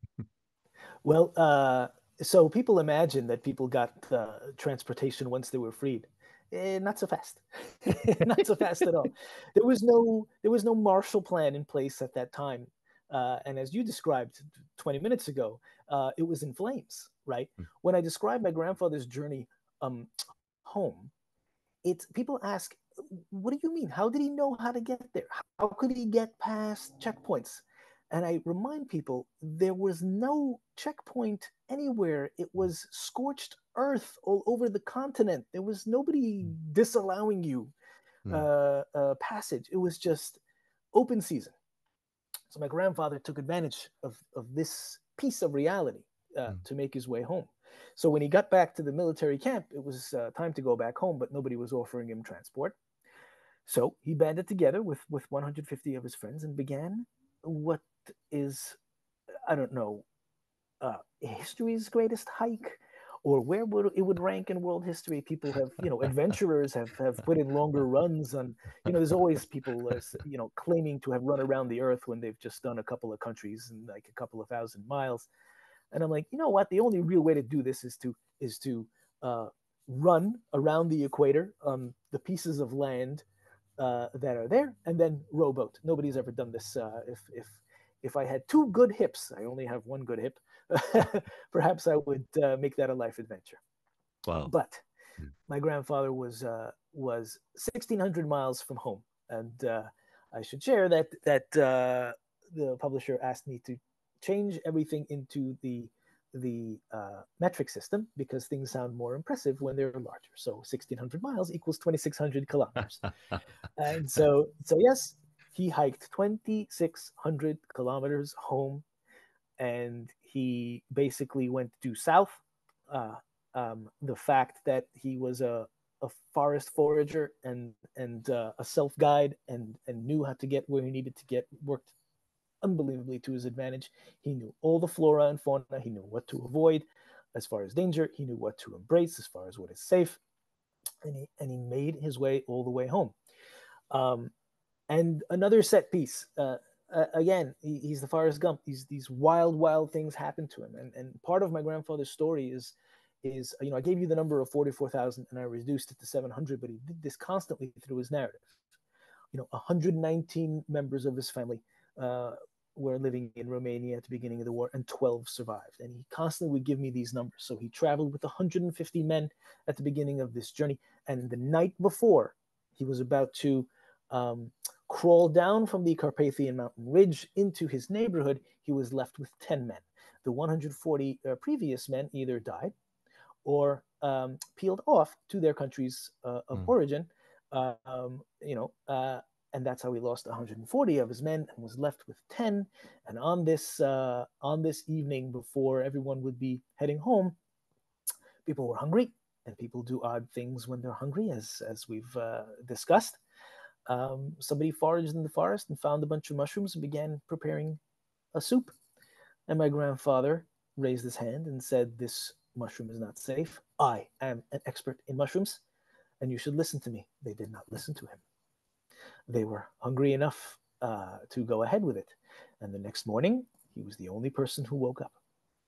Well, uh, so people imagine that people got uh, transportation once they were freed. Eh, not so fast. Not so fast at all. There was no there was no Marshall Plan in place at that time. Uh, and as you described twenty minutes ago, uh, it was in flames, right? When I described my grandfather's journey um, home, it's people ask, what do you mean? How did he know how to get there? How could he get past checkpoints? And I remind people there was no checkpoint anywhere. It was scorched earth all over the continent. There was nobody disallowing you Mm, uh, uh, passage. It was just open season. So my grandfather took advantage of, of this piece of reality uh, mm, to make his way home. So when he got back to the military camp, it was uh, time to go back home, but nobody was offering him transport. So he banded together with, with one hundred fifty of his friends and began what is, I don't know, uh, history's greatest hike, or where would it would rank in world history. People have, you know, adventurers have, have put in longer runs on, you know, there's always people, uh, you know, claiming to have run around the earth when they've just done a couple of countries and like a couple of thousand miles. And I'm like, you know what? The only real way to do this is to is to uh, run around the equator on the pieces of land uh, that are there, and then rowboat. Nobody's ever done this. Uh, if if if I had two good hips, I only have one good hip. Perhaps I would uh, make that a life adventure. wow. But Mm, my grandfather was uh, was sixteen hundred miles from home, and uh, I should share that that uh, the publisher asked me to change everything into the the uh, metric system because things sound more impressive when they're larger. So sixteen hundred miles equals twenty-six hundred kilometers, and so so yes, he hiked twenty-six hundred kilometers home, and he basically went due south. Uh, um, the fact that he was a, a forest forager and and uh, a self guide and and knew how to get where he needed to get worked unbelievably to his advantage. He knew all the flora and fauna. He knew what to avoid as far as danger. He knew what to embrace as far as what is safe, and he and he made his way all the way home. Um, and another set piece. Uh, uh, again, he, he's the Forrest Gump. These these wild, wild things happen to him, and and part of my grandfather's story is is you know I gave you the number of forty four thousand, and I reduced it to seven hundred, but he did this constantly through his narrative. You know, one hundred nineteen members of his family uh, were living in Romania at the beginning of the war, and twelve survived. And he constantly would give me these numbers. So he traveled with one hundred fifty men at the beginning of this journey, and the night before he was about to um, crawl down from the Carpathian mountain ridge into his neighborhood, he was left with ten men. The one hundred forty uh, previous men either died or um, peeled off to their countries uh, of mm, origin, uh, um, you know, uh, and that's how he lost one hundred forty of his men and was left with ten. And on this uh, on this evening, before everyone would be heading home, people were hungry, and people do odd things when they're hungry, as as we've uh, discussed. Um, somebody foraged in the forest and found a bunch of mushrooms and began preparing a soup. And my grandfather raised his hand and said, "This mushroom is not safe. I am an expert in mushrooms, and you should listen to me." They did not listen to him. They were hungry enough uh, to go ahead with it. And the next morning, he was the only person who woke up.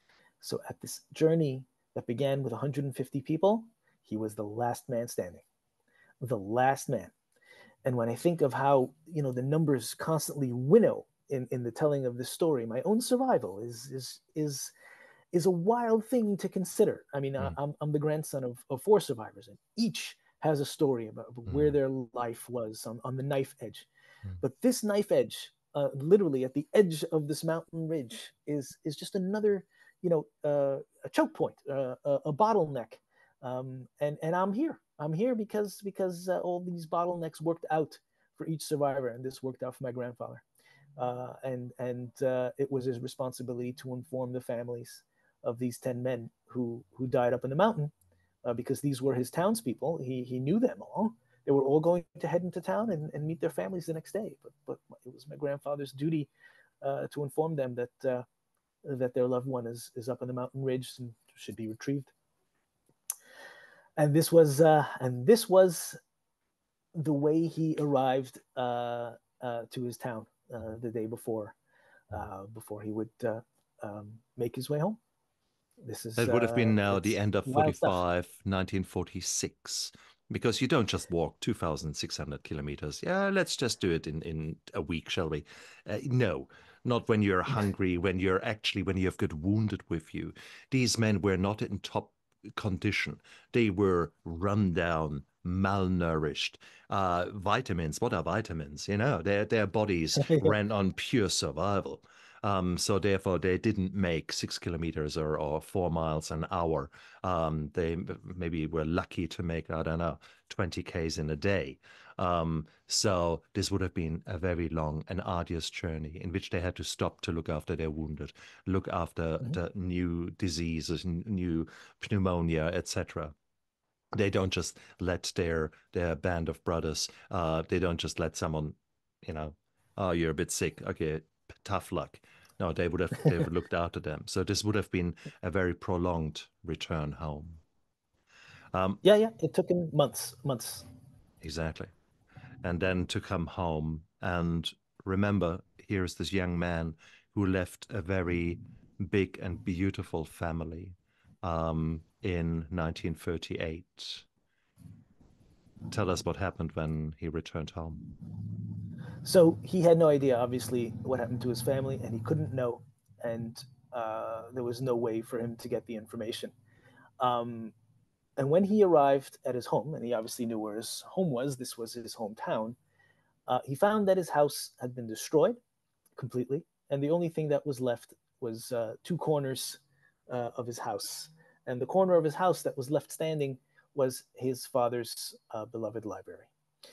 So at this journey that began with one hundred fifty people, he was the last man standing. The last man. And when I think of how, you know, the numbers constantly winnow in, in the telling of this story, my own survival is is is is a wild thing to consider. I mean, mm, I'm, I'm the grandson of, of four survivors, and each has a story about where Mm. their life was on, on the knife edge. Mm. But this knife edge, uh, literally at the edge of this mountain ridge, is is just another, you know, uh, a choke point, uh, a, a bottleneck. Um, and and I'm here. I'm here because because uh, all these bottlenecks worked out for each survivor, and this worked out for my grandfather. Uh, and and uh, it was his responsibility to inform the families of these ten men who who died up in the mountain, uh, because these were his townspeople. He he knew them all. They were all going to head into town and, and meet their families the next day. But but it was my grandfather's duty uh, to inform them that uh, that their loved one is is up on the mountain ridge and should be retrieved. And this was uh, and this was the way he arrived uh, uh, to his town uh, the day before uh, before he would uh, um, make his way home. This is That would have uh, been now the it's end of wild stuff. forty-five, nineteen forty-six, because you don't just walk two thousand six hundred kilometers. Yeah, let's just do it in, in a week, shall we? Uh, no, not when you're hungry, when you're actually, when you have got wounded with you. These men were not in top condition. They were run down, malnourished. Uh, vitamins, what are vitamins? You know, their, their bodies ran on pure survival. Um, so therefore, they didn't make six kilometers or, or four miles an hour. Um, they maybe were lucky to make, I don't know, twenty Ks in a day. Um, so this would have been a very long and arduous journey in which they had to stop to look after their wounded, look after Mhm. the new diseases, new pneumonia, et cetera. They don't just let their their band of brothers. Uh, they don't just let someone, you know, oh, you're a bit sick. Okay, tough luck. No, they would have they would have looked after them. So this would have been a very prolonged return home. Um, Yeah, yeah. It took him months, months. exactly. And then to come home and remember, here's this young man who left a very big and beautiful family um, in nineteen thirty-eight. Tell us what happened when he returned home. So he had no idea, obviously, what happened to his family, and he couldn't know, and uh, there was no way for him to get the information. Um, and when he arrived at his home, and he obviously knew where his home was, this was his hometown, uh, he found that his house had been destroyed completely, and the only thing that was left was uh, two corners uh, of his house. And the corner of his house that was left standing was his father's uh, beloved library.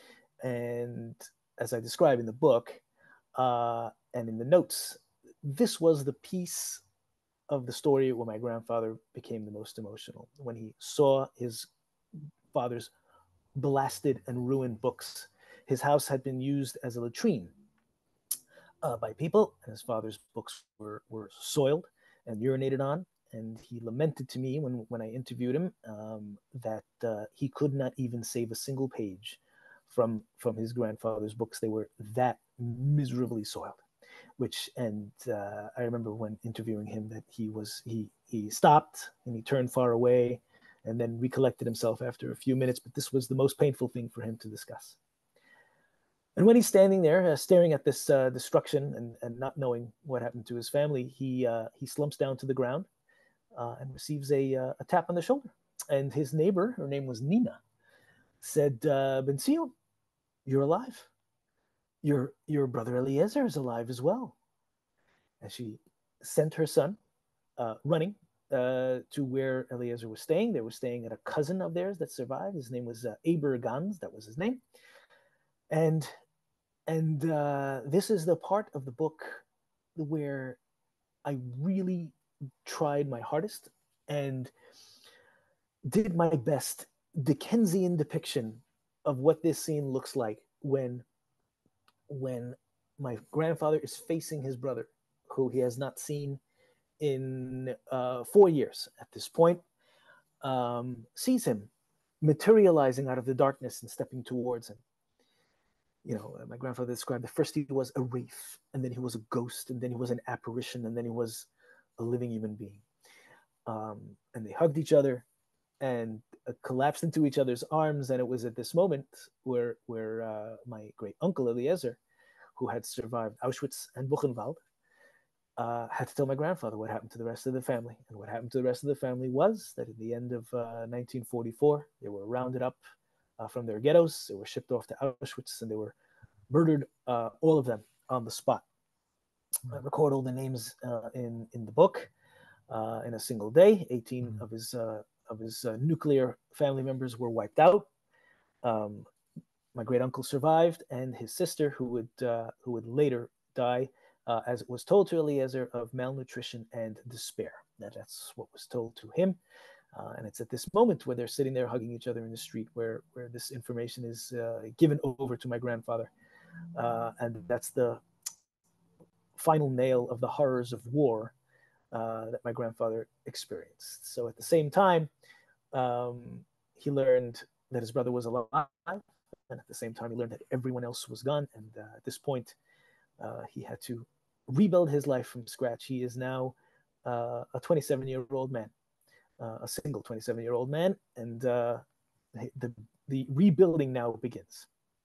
And as I describe in the book uh, and in the notes, this was the piece of the story where my grandfather became the most emotional, when he saw his father's blasted and ruined books. His house had been used as a latrine uh, by people, and his father's books were, were soiled and urinated on. And he lamented to me when, when I interviewed him um, that uh, he could not even save a single page from from his grandfather's books. They were that miserably soiled. Which and uh, I remember when interviewing him that he was he he stopped and he turned far away, and then recollected himself after a few minutes. But this was the most painful thing for him to discuss. And when he's standing there, uh, staring at this uh, destruction and, and not knowing what happened to his family, he uh, he slumps down to the ground uh, and receives a, uh, a tap on the shoulder. And his neighbor, her name was Nina, said, uh, "Ben Sion, you're alive. Your your brother Eliezer is alive as well." And she sent her son uh, running uh, to where Eliezer was staying. They were staying at a cousin of theirs that survived. His name was uh, Aber Gans. That was his name. And and uh, this is the part of the book where I really tried my hardest and did my best Dickensian depiction of what this scene looks like when when my grandfather is facing his brother, who he has not seen in uh, four years at this point, um, sees him materializing out of the darkness and stepping towards him. You know, my grandfather described that first he was a wraith, and then he was a ghost, and then he was an apparition, and then he was a living human being. Um, and they hugged each other and uh, collapsed into each other's arms. And it was at this moment where where uh, my great uncle Eliezer, who had survived Auschwitz and Buchenwald, uh, had to tell my grandfather what happened to the rest of the family. And what happened to the rest of the family was that at the end of uh, nineteen forty-four, they were rounded up uh, from their ghettos. They were shipped off to Auschwitz, and they were murdered, uh, all of them, on the spot. I record all the names uh, in in the book uh, in a single day. eighteen mm-hmm. of his uh, of his uh, nuclear family members were wiped out. Um, my great uncle survived, and his sister, who would uh, who would later die, uh, as it was told to Eliezer, of malnutrition and despair. That, that's what was told to him. Uh, and it's at this moment where they're sitting there hugging each other in the street where where this information is uh, given over to my grandfather, uh, and that's the final nail of the horrors of war uh, that my grandfather experienced. So at the same time, um, he learned that his brother was alive, and at the same time, he learned that everyone else was gone. And uh, at this point, uh, he had to rebuild his life from scratch. He is now uh, a twenty-seven-year-old man, uh, a single twenty-seven-year-old man, and uh, the the rebuilding now begins.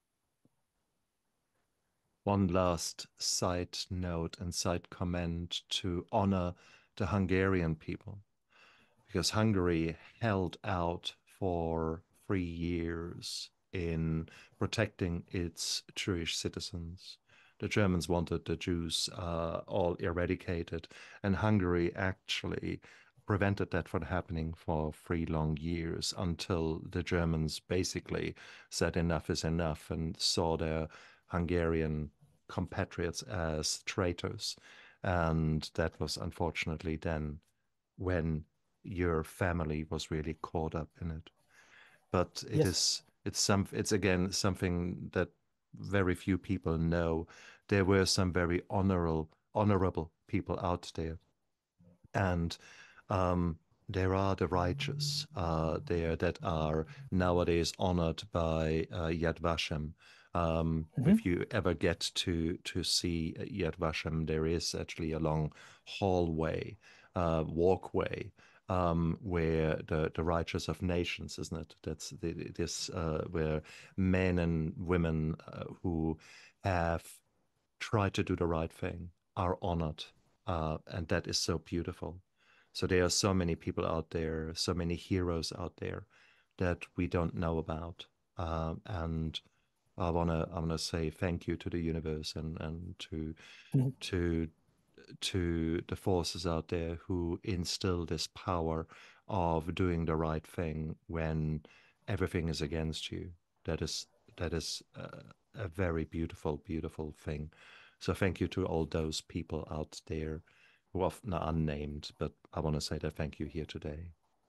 One last side note and side comment to honor the Hungarian people, because Hungary held out for three years in protecting its Jewish citizens. The Germans wanted the Jews uh, all eradicated, and Hungary actually prevented that from happening for three long years until the Germans basically said enough is enough and saw their Hungarian compatriots as traitors. And that was unfortunately then when your family was really caught up in it. But it yes. is it's some it's again something that very few people know. There were some very honorable honorable people out there, and um, there are the righteous uh, there that are nowadays honored by uh, Yad Vashem. Um, mm-hmm. If you ever get to to see Yad Vashem, there is actually a long hallway, uh, walkway, um, where the, the righteous of nations, isn't it? That's the, this uh, where men and women uh, who have tried to do the right thing are honored, uh, and that is so beautiful. So there are so many people out there, so many heroes out there that we don't know about, uh, and I wanna I wanna say thank you to the universe and and to mm-hmm. to to the forces out there who instill this power of doing the right thing when everything is against you. That is that is a, a very beautiful, beautiful thing. So thank you to all those people out there who are often unnamed, but I want to say that thank you here today.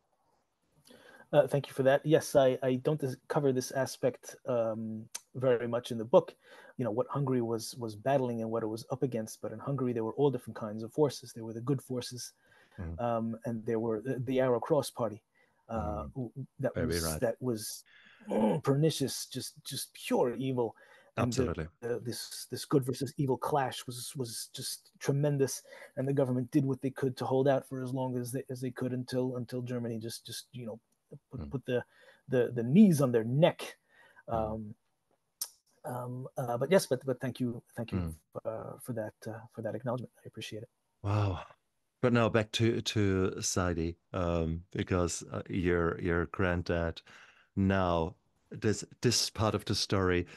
Uh, thank you for that. Yes, I, I don't cover this aspect um, very much in the book, you know, what Hungary was was battling and what it was up against. But in Hungary, there were all different kinds of forces. There were the good forces, mm. um, and there were the, the Arrow Cross Party uh, mm. that very was right. that was oh, pernicious, just just pure evil. And Absolutely, the, uh, this this good versus evil clash was was just tremendous, and the government did what they could to hold out for as long as they as they could until until Germany just just you know. Put, mm. put the, the the knees on their neck, um, mm. um, uh, but yes, but but thank you, thank you mm. uh, for that uh, for that acknowledgement. I appreciate it. Wow, but now back to to Zaidy, um, because uh, your your granddad. Now this this part of the story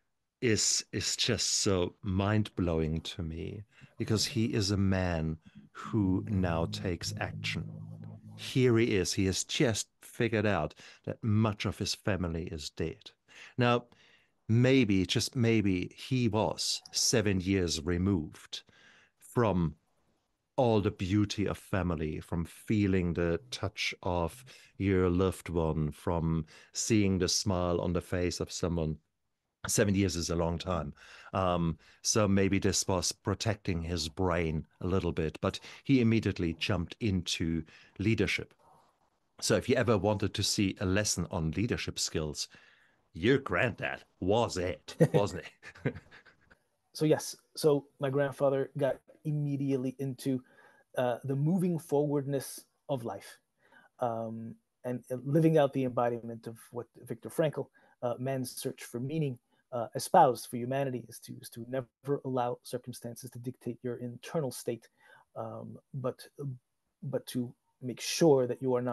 is is just so mind blowing to me, because he is a man who now takes action. Here he is. He has just figured out that much of his family is dead. Now, maybe, just maybe, he was seven years removed from all the beauty of family, from feeling the touch of your loved one, from seeing the smile on the face of someone. Seven years is a long time. Um, so maybe this was protecting his brain a little bit, but he immediately jumped into leadership. So if you ever wanted to see a lesson on leadership skills, your granddad was it, wasn't it? So yes, so my grandfather got immediately into uh, the moving forwardness of life, um, and living out the embodiment of what Viktor Frankl, uh, man's search for meaning, uh, espoused for humanity, is to, is to never allow circumstances to dictate your internal state, um, but, but to make sure that you are not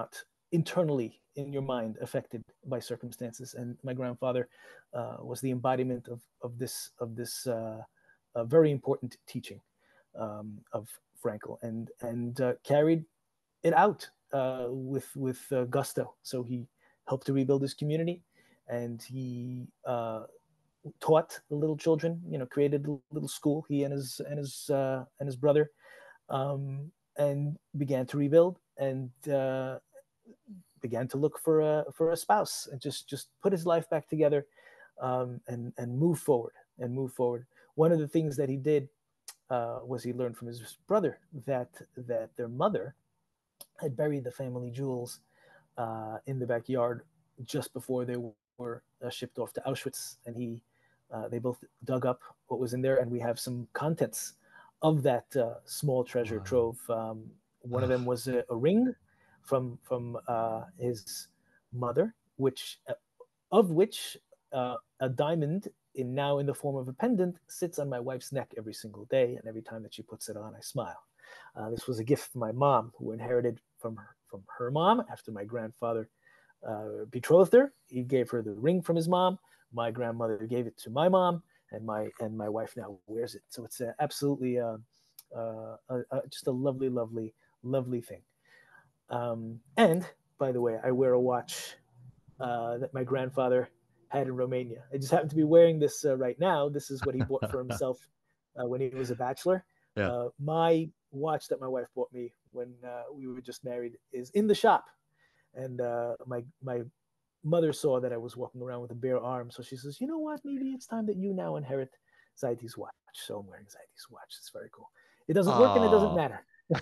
internally in your mind affected by circumstances. And my grandfather uh, was the embodiment of of this of this uh, uh, very important teaching um, of Frankel, and and uh, carried it out uh, with with uh, gusto. So he helped to rebuild his community, and he uh, taught the little children. You know, created a little school. He and his and his uh, and his brother, um, and began to rebuild, and uh, began to look for a for a spouse, and just just put his life back together, um, and and move forward and move forward. One of the things that he did uh, was he learned from his brother that that their mother had buried the family jewels uh, in the backyard just before they were uh, shipped off to Auschwitz, and he uh, they both dug up what was in there, and we have some contents of that uh, small treasure Wow. trove. Um, one of them was a, a ring from from uh, his mother, which uh, of which uh, a diamond in now in the form of a pendant sits on my wife's neck every single day, and every time that she puts it on, I smile. Uh, this was a gift from my mom, who inherited from her, from her mom after my grandfather uh, betrothed her. He gave her the ring from his mom. My grandmother gave it to my mom, and my and my wife now wears it. So it's uh, absolutely uh, uh, uh, uh, just a lovely, lovely, lovely thing. Um, and by the way, I wear a watch uh, that my grandfather had in Romania. I just happen to be wearing this uh, right now. This is what he bought for himself uh, when he was a bachelor. Yeah. Uh, my watch that my wife bought me when uh, we were just married is in the shop, and uh, my my mother saw that I was walking around with a bare arm, so she says, "You know what? Maybe it's time that you now inherit Zaidy's watch." So I'm wearing Zaidy's watch. It's very cool. It doesn't work, and it doesn't matter.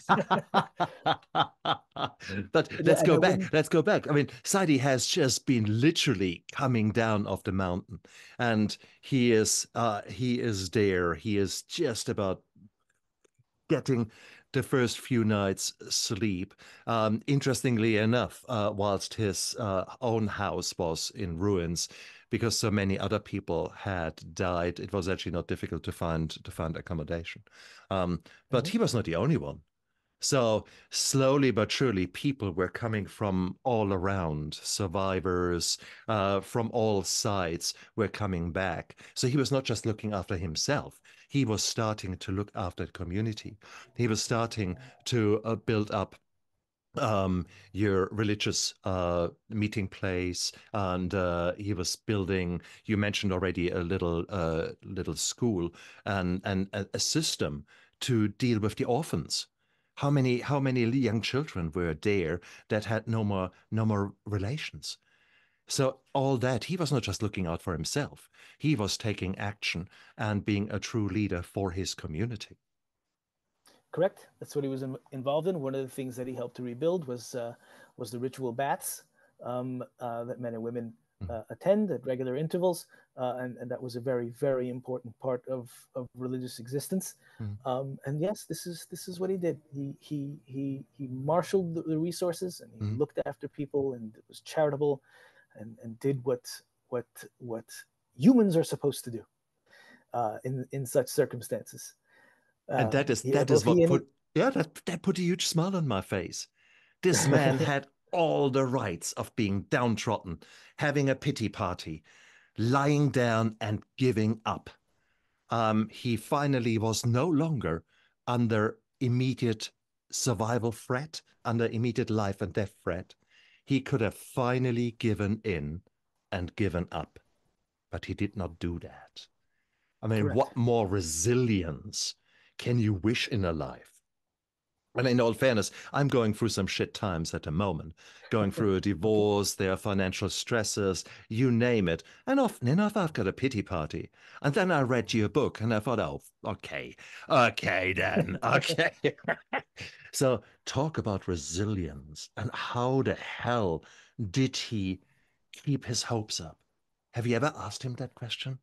But let's And go I back. wouldn't- Let's go back. I mean, Zaidy has just been literally coming down off the mountain, and he is uh, he is there. He is just about getting the first few nights sleep. Um, interestingly enough, uh, whilst his uh, own house was in ruins, because so many other people had died, it was actually not difficult to find to find accommodation. Um, but Mhm. he was not the only one. So slowly but surely, people were coming from all around. Survivors uh, from all sides were coming back. So he was not just looking after himself. He was starting to look after the community. He was starting to uh, build up um, your religious uh, meeting place, and uh, he was building. You mentioned already a little uh, little school and and a, a system to deal with the orphans. How many how many young children were there that had no more no more relations? So all that, he was not just looking out for himself. He was taking action and being a true leader for his community. Correct. That's what he was in, involved in. One of the things that he helped to rebuild was uh, was the ritual baths um, uh, that men and women uh, attend at regular intervals, uh, and, and that was a very, very important part of, of religious existence. Mm. Um, and yes, this is this is what he did. He he he he marshaled the, the resources, and he Mm. looked after people, and was charitable, and and did what what what humans are supposed to do uh, in in such circumstances. And that Um, is he, that is both he what and put yeah that that put a huge smile on my face. This man had all the rights of being downtrodden, having a pity party, lying down and giving up. Um, he finally was no longer under immediate survival threat, under immediate life and death threat. He could have finally given in and given up, but he did not do that. I mean, Correct. what more resilience can you wish in a life? And in all fairness, I'm going through some shit times at the moment, going through a divorce, there are financial stresses, you name it. And often enough, I've got a pity party. And then I read your book and I thought, oh, okay, okay, then, okay. So talk about resilience and how the hell did he keep his hopes up? Have you ever asked him that question?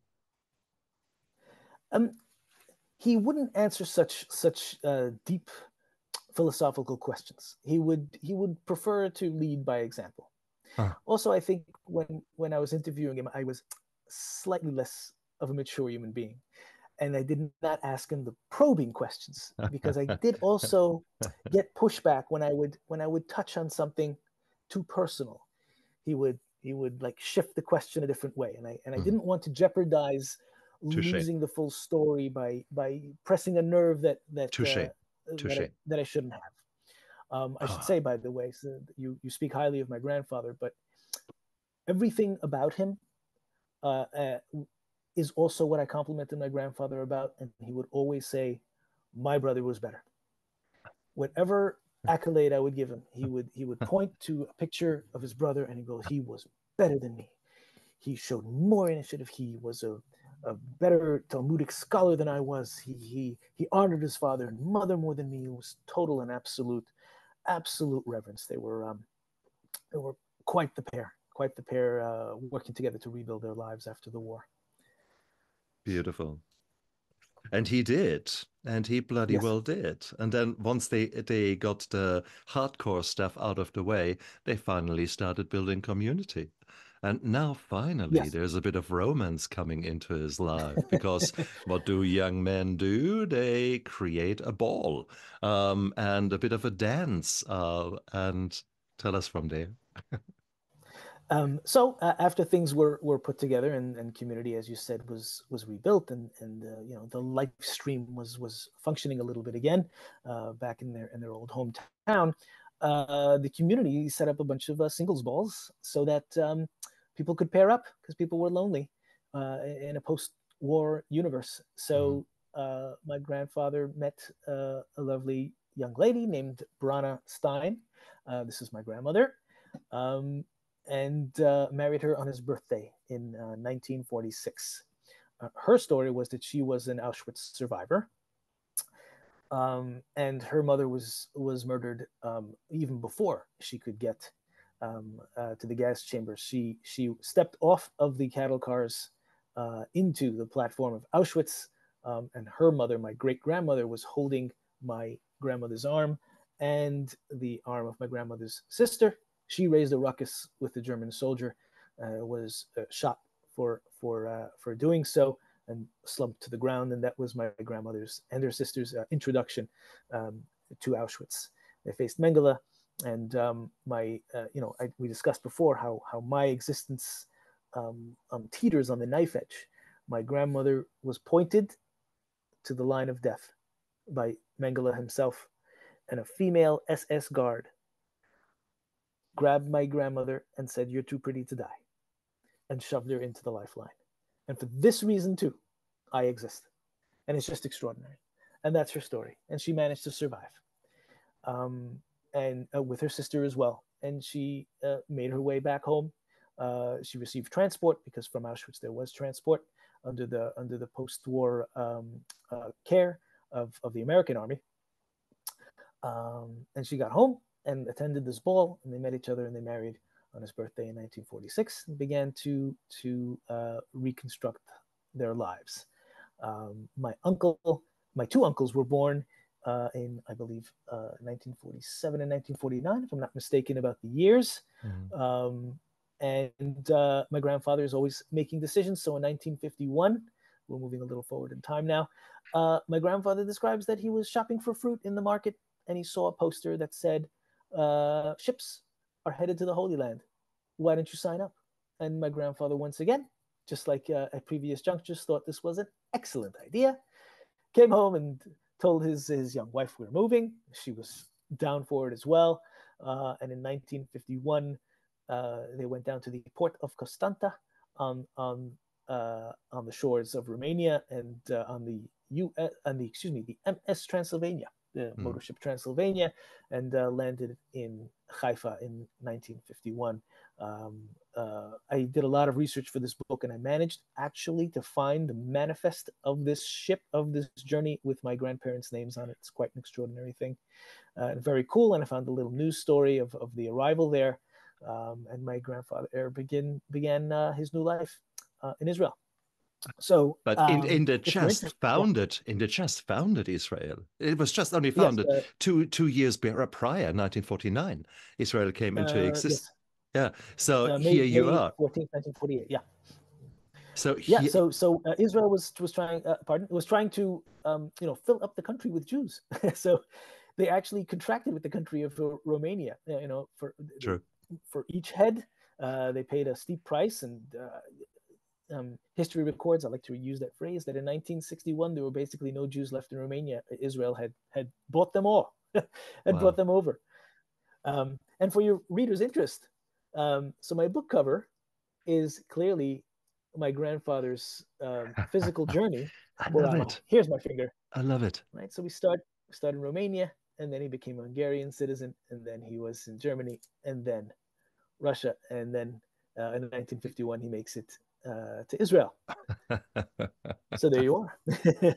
Um, he wouldn't answer such such uh, deep philosophical questions. He would he would prefer to lead by example. Huh. Also, I think when when I was interviewing him, I was slightly less of a mature human being, and I did not ask him the probing questions because I did also get pushback when I would when I would touch on something too personal, he would he would like shift the question a different way, and I and I Mhm. didn't want to jeopardize Touche. losing the full story by by pressing a nerve that that Touche. uh, Touche. that, I, that I shouldn't have. Um, I should Ah. say, by the way, so you you speak highly of my grandfather, but everything about him uh, uh, is also what I complimented my grandfather about, and he would always say, "My brother was better." Whatever accolade I would give him, he would he would point to a picture of his brother and he'd go, "He was better than me. He showed more initiative. He was a, a better Talmudic scholar than I was. He he he honored his father and mother more than me. It was total and absolute, absolute reverence. They were um, they were quite the pair, quite the pair, uh, working together to rebuild their lives after the war." Beautiful. And he did, and he bloody Yes. well did. And then once they they got the hardcore stuff out of the way, they finally started building community. And now finally Yes. there's a bit of romance coming into his life, because what do young men do? They create a ball um, and a bit of a dance. Uh, and tell us from there. Um, so uh, after things were, were put together and, and community, as you said, was was rebuilt, and and uh, you know, the live stream was was functioning a little bit again uh, back in their in their old hometown. Uh, the community set up a bunch of uh, singles balls so that um, people could pair up, because people were lonely uh, in a post-war universe. So uh, my grandfather met uh, a lovely young lady named Brana Stein. Uh, this is my grandmother. Um, and uh, married her on his birthday in uh, nineteen forty-six. Uh, her story was that she was an Auschwitz survivor, um, and her mother was was murdered um, even before she could get um, uh, to the gas chambers. She she stepped off of the cattle cars uh, into the platform of Auschwitz, um, and her mother, my great grandmother, was holding my grandmother's arm and the arm of my grandmother's sister. She raised a ruckus with the German soldier, uh, was uh, shot for for uh, for doing so, and slumped to the ground. And that was my grandmother's and her sister's uh, introduction um, to Auschwitz. They faced Mengele, and um, my uh, you know I, we discussed before how how my existence um, um, teeters on the knife edge. My grandmother was pointed to the line of death by Mengele himself, and a female S S guard grabbed my grandmother and said, "You're too pretty to die," and shoved her into the lifeline. And for this reason, too, I exist. And it's just extraordinary. And that's her story. And she managed to survive. Um, and uh, with her sister as well. And she uh, made her way back home. Uh, she received transport, because from Auschwitz there was transport under the under the post-war um, uh, care of, of the American army. Um, and she got home and attended this ball, and they met each other, and they married on his birthday in nineteen forty-six, and began to to uh, reconstruct their lives. Um, my uncle, my two uncles were born uh, in, I believe, uh, nineteen forty-seven and nineteen forty-nine, if I'm not mistaken about the years. Mm-hmm. Um, and uh, my grandfather is always making decisions. So in nineteen fifty-one, we're moving a little forward in time now, uh, my grandfather describes that he was shopping for fruit in the market, and he saw a poster that said, uh, ships are headed to the Holy Land. Why don't you sign up? And my grandfather, once again, just like uh, at previous junctures, thought this was an excellent idea. Came home and told his, his young wife we're moving. She was down for it as well. Uh, and in nineteen fifty-one, uh, they went down to the port of Constanta on on uh, on the shores of Romania, and uh, on the U uh, on the excuse me the M S Transylvania, the mm. motorship Transylvania, and uh, landed in Haifa in nineteen fifty-one. Um, uh, I did a lot of research for this book, and I managed actually to find the manifest of this ship, of this journey, with my grandparents' names on it. It's quite an extraordinary thing, uh, and very cool. And I found a little news story of, of the arrival there, um, and my grandfather began began uh, his new life uh, in Israel. So, but um, in in the just founded yeah. in the just founded Israel, it was just only founded yes, uh, two two years prior, nineteen forty-nine. Israel came into uh, existence. Yes. Yeah. So uh, May, here you May are. fourteenth, nineteen forty-eight. Yeah. So yeah. he... So so uh, Israel was was trying. Uh, pardon. Was trying to um, you know fill up the country with Jews. So they actually contracted with the country of Romania. You know, for True. for each head. Uh, they paid a steep price, and uh, um, history records, I like to use that phrase, that in nineteen sixty-one there were basically no Jews left in Romania. Israel had had bought them all, had Wow. brought them over. Um, and for your readers' interest, um, so my book cover is clearly my grandfather's um, physical journey. I Where love I'm, it. here's my finger. I love it. Right. So we start start in Romania, and then he became a Hungarian citizen, and then he was in Germany, and then Russia, and then uh, in nineteen fifty-one he makes it uh, to Israel. So there you are.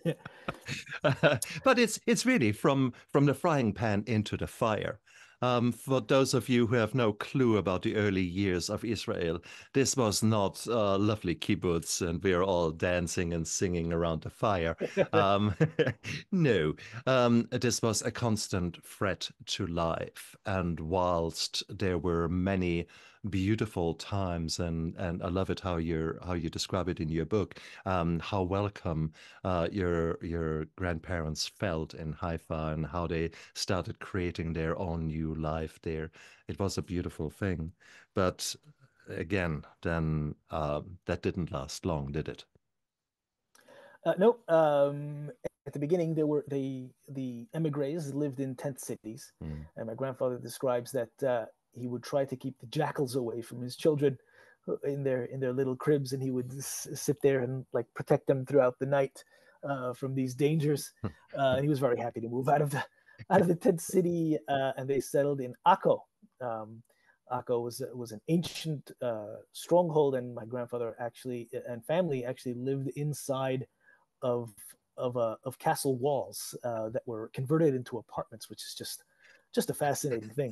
But it's it's really from from the frying pan into the fire. Um, for those of you who have no clue about the early years of Israel, this was not uh, lovely kibbutz and we're all dancing and singing around the fire. Um, no, um, this was a constant threat to life. And whilst there were many beautiful times, and and I love it how you how you describe it in your book, um, how welcome uh, your your grandparents felt in Haifa and how they started creating their own new life there. It was a beautiful thing, but again, then uh, that didn't last long, did it? Uh, no. Um, at the beginning, there were the the emigres lived in tent cities, Mm. and my grandfather describes that uh, he would try to keep the jackals away from his children in their in their little cribs, and he would s- sit there and like protect them throughout the night uh, from these dangers. Uh, and he was very happy to move out of the out of the tent city, uh, and they settled in Akko. Um, Akko was was an ancient uh, stronghold, and my grandfather actually and family actually lived inside of of uh, of castle walls uh, that were converted into apartments, which is just just a fascinating thing.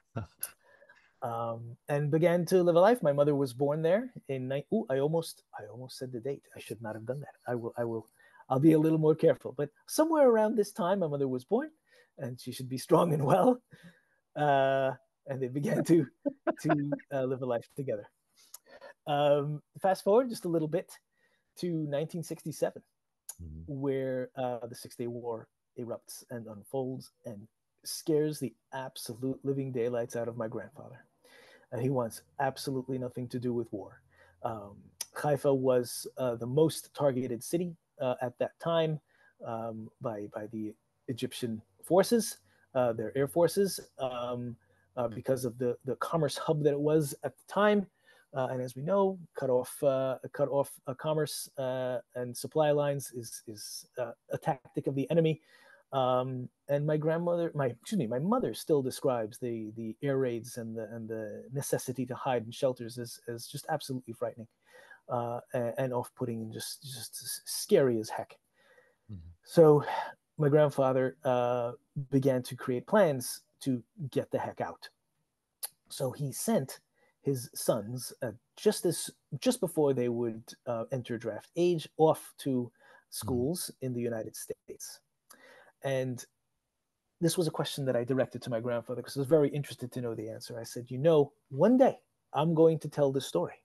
Um, and began to live a life. My mother was born there in. Ooh, I almost I almost said the date. I should not have done that. I will I will I'll be a little more careful. But somewhere around this time, my mother was born, and she should be strong and well. Uh, and they began to to uh, live a life together. Um, fast forward just a little bit to nineteen sixty-seven, mm-hmm. where uh, the Six Day War erupts and unfolds and scares the absolute living daylights out of my grandfather. And he wants absolutely nothing to do with war. Um, Haifa was uh, the most targeted city uh, at that time um, by, by the Egyptian forces, uh, their air forces, um, uh, because of the, the commerce hub that it was at the time. Uh, and as we know, cut off uh, cut off uh, commerce uh, and supply lines is, is uh, a tactic of the enemy. Um, and my grandmother, my excuse me, my mother still describes the the air raids and the and the necessity to hide in shelters as, as just absolutely frightening uh, and, and off-putting and just just scary as heck. Mm-hmm. So my grandfather uh, began to create plans to get the heck out. So he sent his sons uh, just as just before they would uh, enter draft age off to schools mm-hmm. in the United States. And this was a question that I directed to my grandfather because I was very interested to know the answer. I said, you know, one day I'm going to tell this story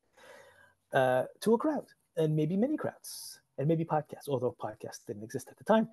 uh, to a crowd, and maybe many crowds, and maybe podcasts, although podcasts didn't exist at the time.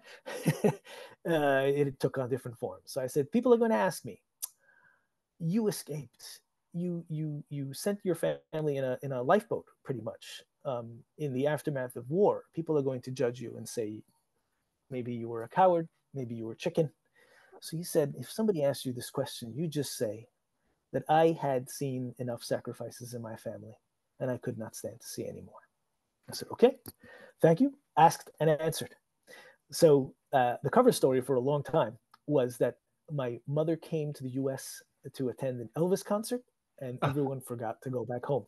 uh, it took on different forms. So I said, people are going to ask me, you escaped. You you you sent your family in a in a lifeboat, pretty much, um, in the aftermath of war. People are going to judge you and say, maybe you were a coward, maybe you were a chicken. So he said, if somebody asks you this question, you just say that I had seen enough sacrifices in my family and I could not stand to see anymore. I said, okay, thank you. Asked and answered. So uh, the cover story for a long time was that my mother came to the U S to attend an Elvis concert and everyone forgot to go back home.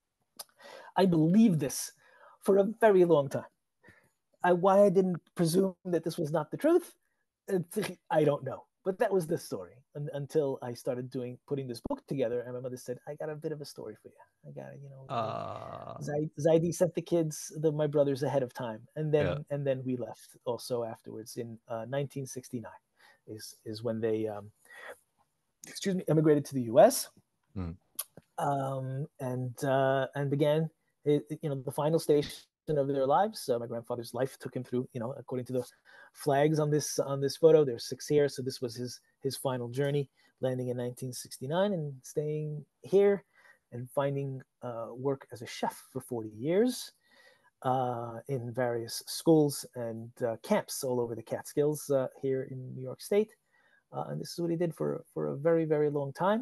I believed this for a very long time. I, why I didn't presume that this was not the truth, I don't know. But that was the story and, until I started doing putting this book together. And my mother said, I got a bit of a story for you. I got you know, uh... Zaidy sent the kids, the, my brothers, ahead of time. And then yeah. and then we left also afterwards in uh, nineteen sixty-nine is, is when they, um, excuse me, immigrated to the U S mm. um, and, uh, and began, you know, the final station of their lives. Uh, my grandfather's life took him through, you know, according to the flags on this on this photo, there's six here. So this was his his final journey landing in nineteen sixty-nine and staying here and finding uh, work as a chef for forty years uh, in various schools and uh, camps all over the Catskills uh, here in New York State. Uh, and this is what he did for, for a very, very long time.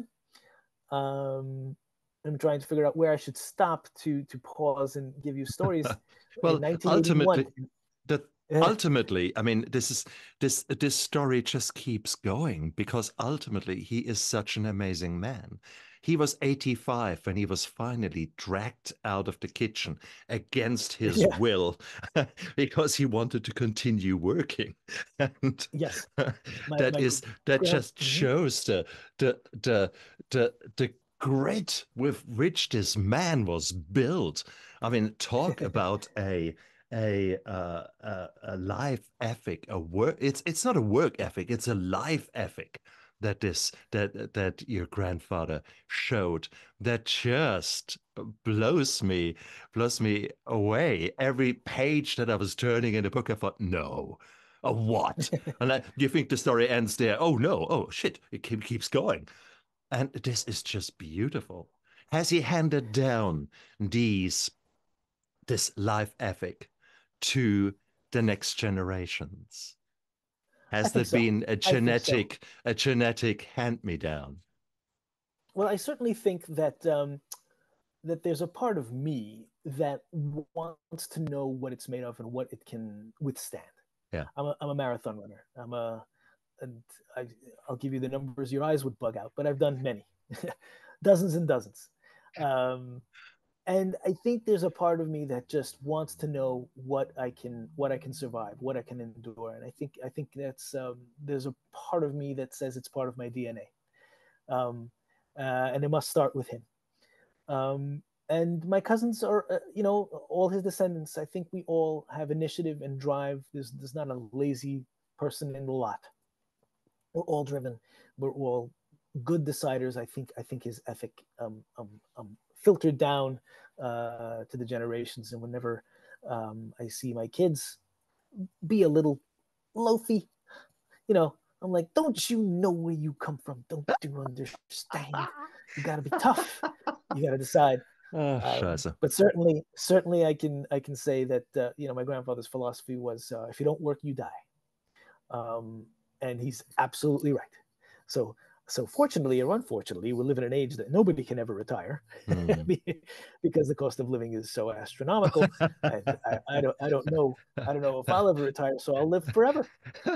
Um, I'm trying to figure out where I should stop to to pause and give you stories. Well, in nineteen eighty-one, ultimately, that ultimately, I mean, this is this this story just keeps going because ultimately he is such an amazing man. He was eighty-five when he was finally dragged out of the kitchen against his yeah. will because he wanted to continue working. And yes, my, that my is that grand- just shows the the the the the grit with which this man was built. I mean, talk about a a uh, a, a life ethic, a work. It's it's not a work ethic. It's a life ethic that this that that your grandfather showed. That just blows me blows me away. Every page that I was turning in the book, I thought, no. A what? And I, you think the story ends there? Oh no! Oh shit! It keep, keeps going. And this is just beautiful. Has he handed down these this life ethic to the next generations? I Has there think so. been a I think so. genetic a genetic hand-me-down? Well, I certainly think that um, that there's a part of me that wants to know what it's made of and what it can withstand. Yeah. I'm a, I'm a marathon runner. I'm a, and I, I'll give you the numbers your eyes would bug out, but I've done many, dozens and dozens. Um, and I think there's a part of me that just wants to know what I can, what I can survive, what I can endure. And I think, I think that's, um, there's a part of me that says it's part of my D N A. Um, uh, and it must start with him. Um, and my cousins are, uh, you know, all his descendants. I think we all have initiative and drive. There's, there's not a lazy person in the lot. We're all driven. We're all good deciders. I think. I think his ethic um, um, um, filtered down uh, to the generations. And whenever um, I see my kids be a little loafy, you know, I'm like, don't you know where you come from? Don't you understand? You got to be tough. You got to decide. Oh, um, but certainly, certainly, I can I can say that uh, you know, my grandfather's philosophy was uh, if you don't work, you die, um, and he's absolutely right. So so fortunately or unfortunately, we live in an age that nobody can ever retire mm. because the cost of living is so astronomical. And I, I don't I don't know I don't know if I'll ever retire, so I'll live forever.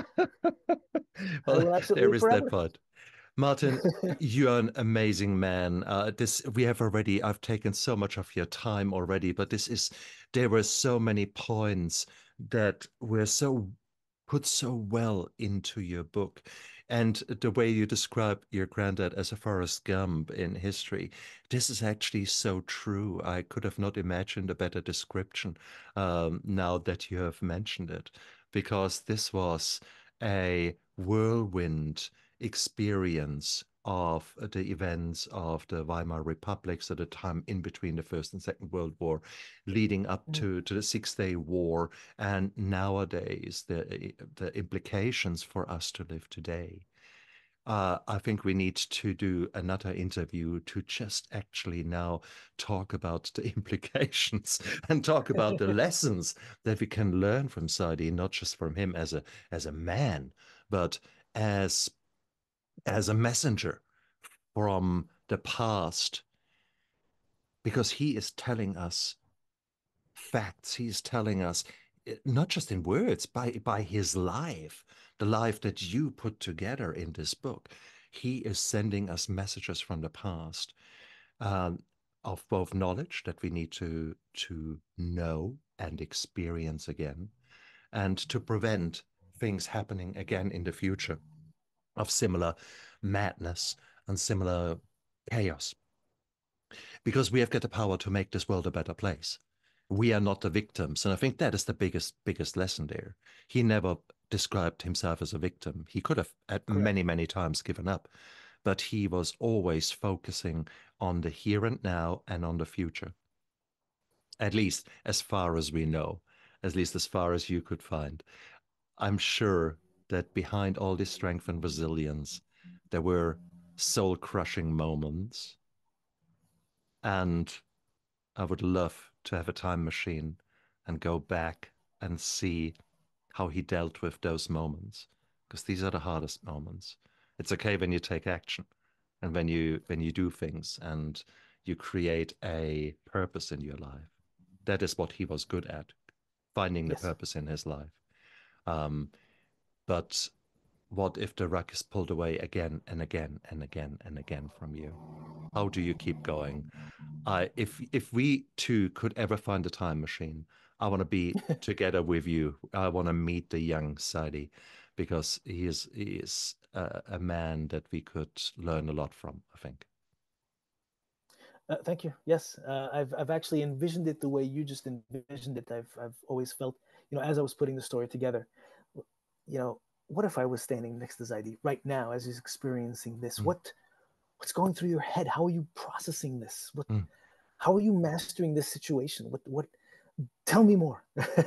Well, there is forever. That part. Martin, you're an amazing man. Uh, this we have already. I've taken so much of your time already, but this is. There were so many points that were so put so well into your book, and the way you describe your granddad as a Forrest Gump in history. This is actually so true. I could have not imagined a better description. Um, now that you have mentioned it, because this was a whirlwind experience of the events of the Weimar Republic, so the time in between the First and Second World War, leading up to, to the Six-Day War, and nowadays the the implications for us to live today. Uh, I think we need to do another interview to just actually now talk about the implications and talk about the lessons that we can learn from Zaidy, not just from him as a as a man, but as as a messenger from the past, because he is telling us facts. He's telling us, not just in words, by by his life, the life that you put together in this book. He is sending us messages from the past, um, of both knowledge that we need to to know and experience again, and to prevent things happening again in the future of similar madness and similar chaos. Because we have got the power to make this world a better place. We are not the victims. And I think that is the biggest, biggest lesson there. He never described himself as a victim. He could have at Correct. many, many times given up, but he was always focusing on the here and now and on the future. At least as far as we know, at least as far as you could find. I'm sure that behind all this strength and resilience, there were soul-crushing moments. And I would love to have a time machine and go back and see how he dealt with those moments, because these are the hardest moments. It's okay when you take action and when you when you do things and you create a purpose in your life. That is what he was good at, finding the Yes. purpose in his life. Um, but what if the rug is pulled away again and again and again and again from you? How do you keep going? I if if we two could ever find a time machine, I want to be together with you. I want to meet the young Zaidy, because he is he is a, a man that we could learn a lot from, I think. Uh, thank you. Yes, uh, I've I've actually envisioned it the way you just envisioned it. I've I've always felt, you know, as I was putting the story together, you know, what if I was standing next to Zaidy right now as he's experiencing this? Mm. What what's going through your head? How are you processing this? What Mm. how are you mastering this situation? What what tell me more.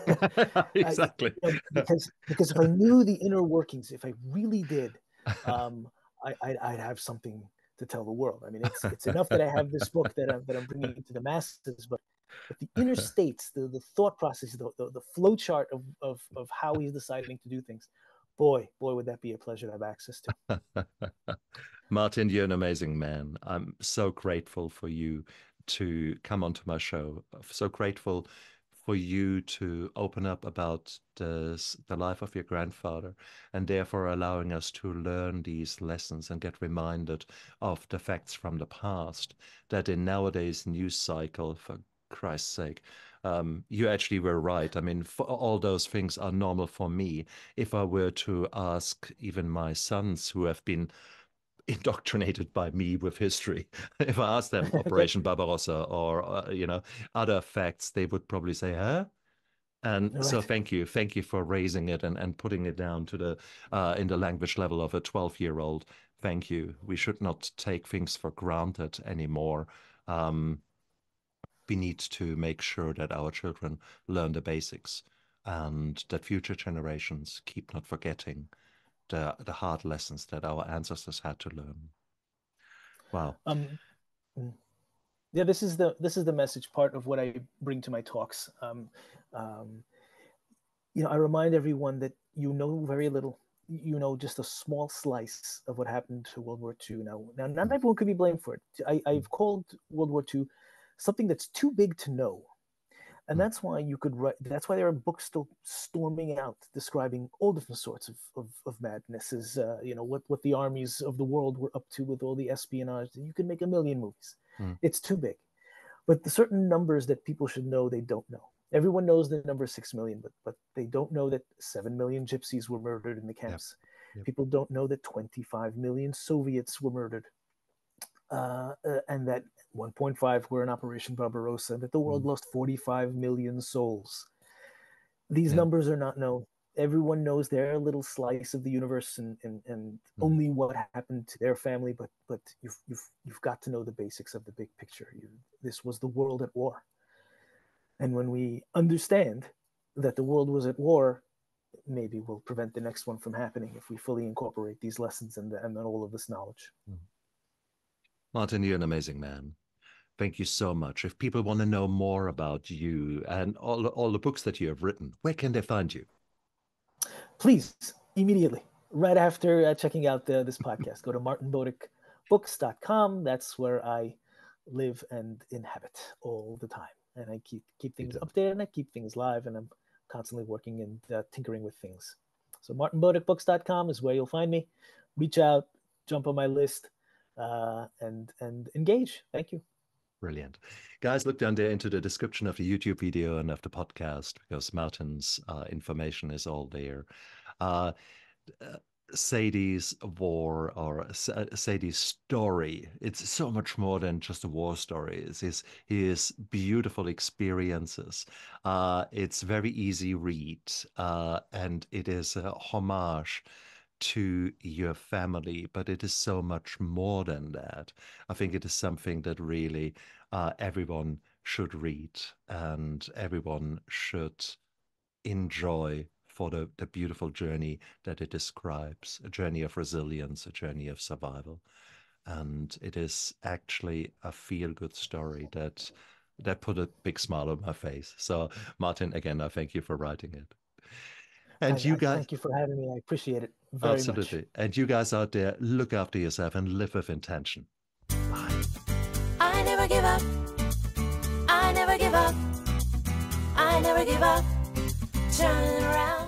Exactly. I, you know, because because if I knew the inner workings, if I really did, um, I, I'd, I'd have something to tell the world. I mean, it's it's enough that I have this book that I'm that I'm bringing to the masses, but but the inner states, the the thought process, the the, the flow chart of, of of how he's deciding to do things, boy boy would that be a pleasure to have access to. Martin, you're an amazing man. I'm so grateful for you to come onto my show. So grateful for you to open up about the, the life of your grandfather, and therefore allowing us to learn these lessons and get reminded of the facts from the past, that in nowadays news cycle, for Christ's sake, um, you actually were right. I mean, for, all those things are normal for me. If I were to ask even my sons, who have been indoctrinated by me with history, if I asked them Okay. Operation Barbarossa or uh, you know other facts, they would probably say, "Huh?" And All so, right. thank you, thank you for raising it and and putting it down to the uh, in the language level of a twelve-year-old. Thank you. We should not take things for granted anymore. Um, we need to make sure that our children learn the basics and that future generations keep not forgetting the the hard lessons that our ancestors had to learn. Wow. Um, mm. yeah, this is the this is the message part of what I bring to my talks. Um, um, you know, I remind everyone that you know very little. You know just a small slice of what happened to World War Two. Now, now not Mm, everyone could be blamed for it. I, mm, I've called World War Two something that's too big to know, and mm. that's why you could write. That's why there are books still storming out describing all different sorts of of, of madnesses. Uh, you know what what the armies of the world were up to with all the espionage. You could make a million movies. Mm. It's too big. But the certain numbers that people should know, they don't know. Everyone knows the number six million, but but they don't know that seven million gypsies were murdered in the Yep. camps. Yep. People don't know that twenty-five million Soviets were murdered, uh, uh, and that one point five were in Operation Barbarossa. That the world Mm. lost forty-five million souls. These Yeah. numbers are not known. Everyone knows their little slice of the universe and, and, and Mm. only what happened to their family, but but you've you've you've got to know the basics of the big picture. You, this was the world at war. And when we understand that the world was at war, maybe we'll prevent the next one from happening if we fully incorporate these lessons and, and all of this knowledge. Mm. Martin, you're an amazing man. Thank you so much. If people want to know more about you and all, all the books that you have written, where can they find you? Please, immediately, right after uh, checking out the, this podcast, go to martin bodek books dot com. That's where I live and inhabit all the time. And I keep keep You things do. updated and I keep things live, and I'm constantly working and uh, tinkering with things. So martin bodek books dot com is where you'll find me. Reach out, jump on my list, uh, and and engage. Thank you. Brilliant. Guys, look down there into the description of the YouTube video and of the podcast, because Martin's uh, information is all there. Uh, uh, Sadie's war, or Sa- Sadie's story. It's so much more than just a war story. It's his, his beautiful experiences. Uh, it's very easy read, uh, and it is a homage to your family, but it is so much more than that. I think it is something that really uh, everyone should read and everyone should enjoy for the, the beautiful journey that it describes, a journey of resilience, a journey of survival. and it is actually a feel-good story that that put a big smile on my face. So, Martin, again, I thank you for writing it. And I, you I guys, thank you for having me. I appreciate it very absolutely. much. And you guys out there, look after yourself and live with intention. Bye. I never give up. I never give up. I never give up. Turn around.